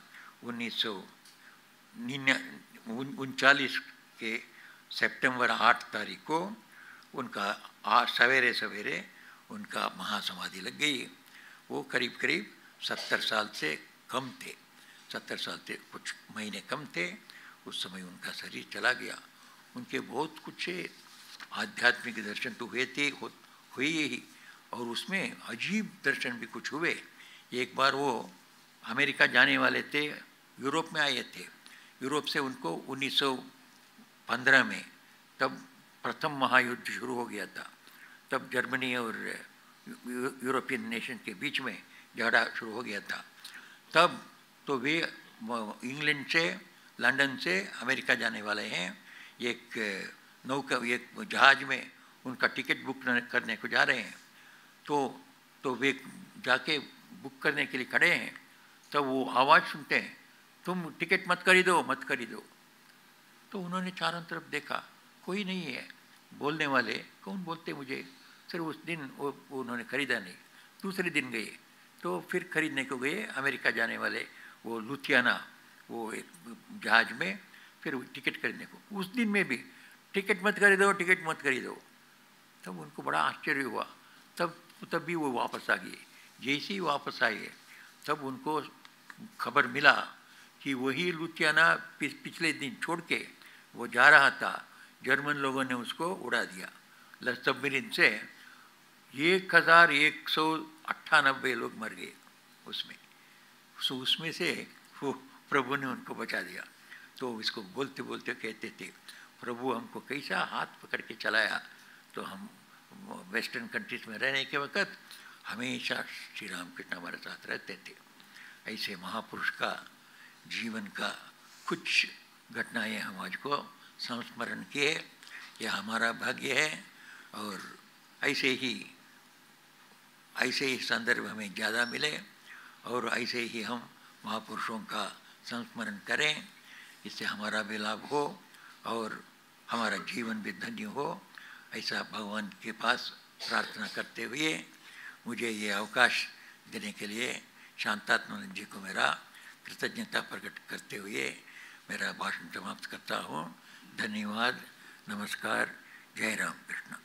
1939 के सितंबर 8 तारीख को उनका सवेरे सवेरे उनका महासमाधि लग गई। वो करीब करीब 70 साल से कम थे, 70 साल से कुछ महीने कम थे। उस समय उनका शरीर चला गया। उनके बहुत कुछ आध्यात्मिक दर्शन तो हुए थे, हुए ही, और उसमें अजीब दर्शन भी कुछ हुए। एक बार वो अमेरिका जाने वाले थे, यूरोप में आए थे। यूरोप से उनको 1915 में, तब प्रथम महायुद्ध शुरू हो गया था। तब जर्मनी और यूरोपियन नेशन के बीच में झगड़ा शुरू हो गया था। तब तो वे इंग्लैंड से, लंदन से अमेरिका जाने वाले हैं। एक जहाज में उनका टिकट बुक करने को जा रहे हैं। तो वे जाके बुक करने के लिए खड़े हैं। तब वो आवाज़ सुनते हैं, तुम टिकट मत खरीदो, मत खरीदो। तो उन्होंने चारों तरफ देखा, कोई नहीं है बोलने वाले। कौन बोलते मुझे? सिर्फ उस दिन वो उन्होंने खरीदा नहीं। दूसरे दिन गए तो फिर खरीदने को गए, अमेरिका जाने वाले वो लुधियाना, वो एक जहाज में फिर टिकट खरीदने को। उस दिन में भी टिकट मत खरीदो, टिकट मत खरीदो। तब उनको बड़ा आश्चर्य हुआ। तब भी वो वापस आ गए। जैसे ही वापस आए तब उनको खबर मिला कि वही लुधियाना पिछले दिन छोड़ के वो जा रहा था, जर्मन लोगों ने उसको उड़ा दिया सबमरीन से। 1198 लोग मर गए उसमें। उसमें से वो प्रभु ने उनको बचा दिया। तो इसको बोलते बोलते कहते थे, प्रभु हमको कैसा हाथ पकड़ के चलाया। तो हम वेस्टर्न कंट्रीज में रहने के वक्त हमेशा श्री रामकृष्ण हमारे साथ रहते थे। ऐसे महापुरुष का जीवन का कुछ घटनाएं हम आज को संस्मरण किए, यह हमारा भाग्य है। और ऐसे ही संदर्भ हमें ज़्यादा मिले और ऐसे ही हम महापुरुषों का संस्मरण करें, इससे हमारा भी लाभ हो और हमारा जीवन भी धन्य हो। ऐसा भगवान के पास प्रार्थना करते हुए मुझे ये अवकाश देने के लिए शांतात्मानंद जी को मेरा कृतज्ञता प्रकट करते हुए मेरा भाषण समाप्त करता हूँ। धन्यवाद, नमस्कार, जय राम कृष्ण।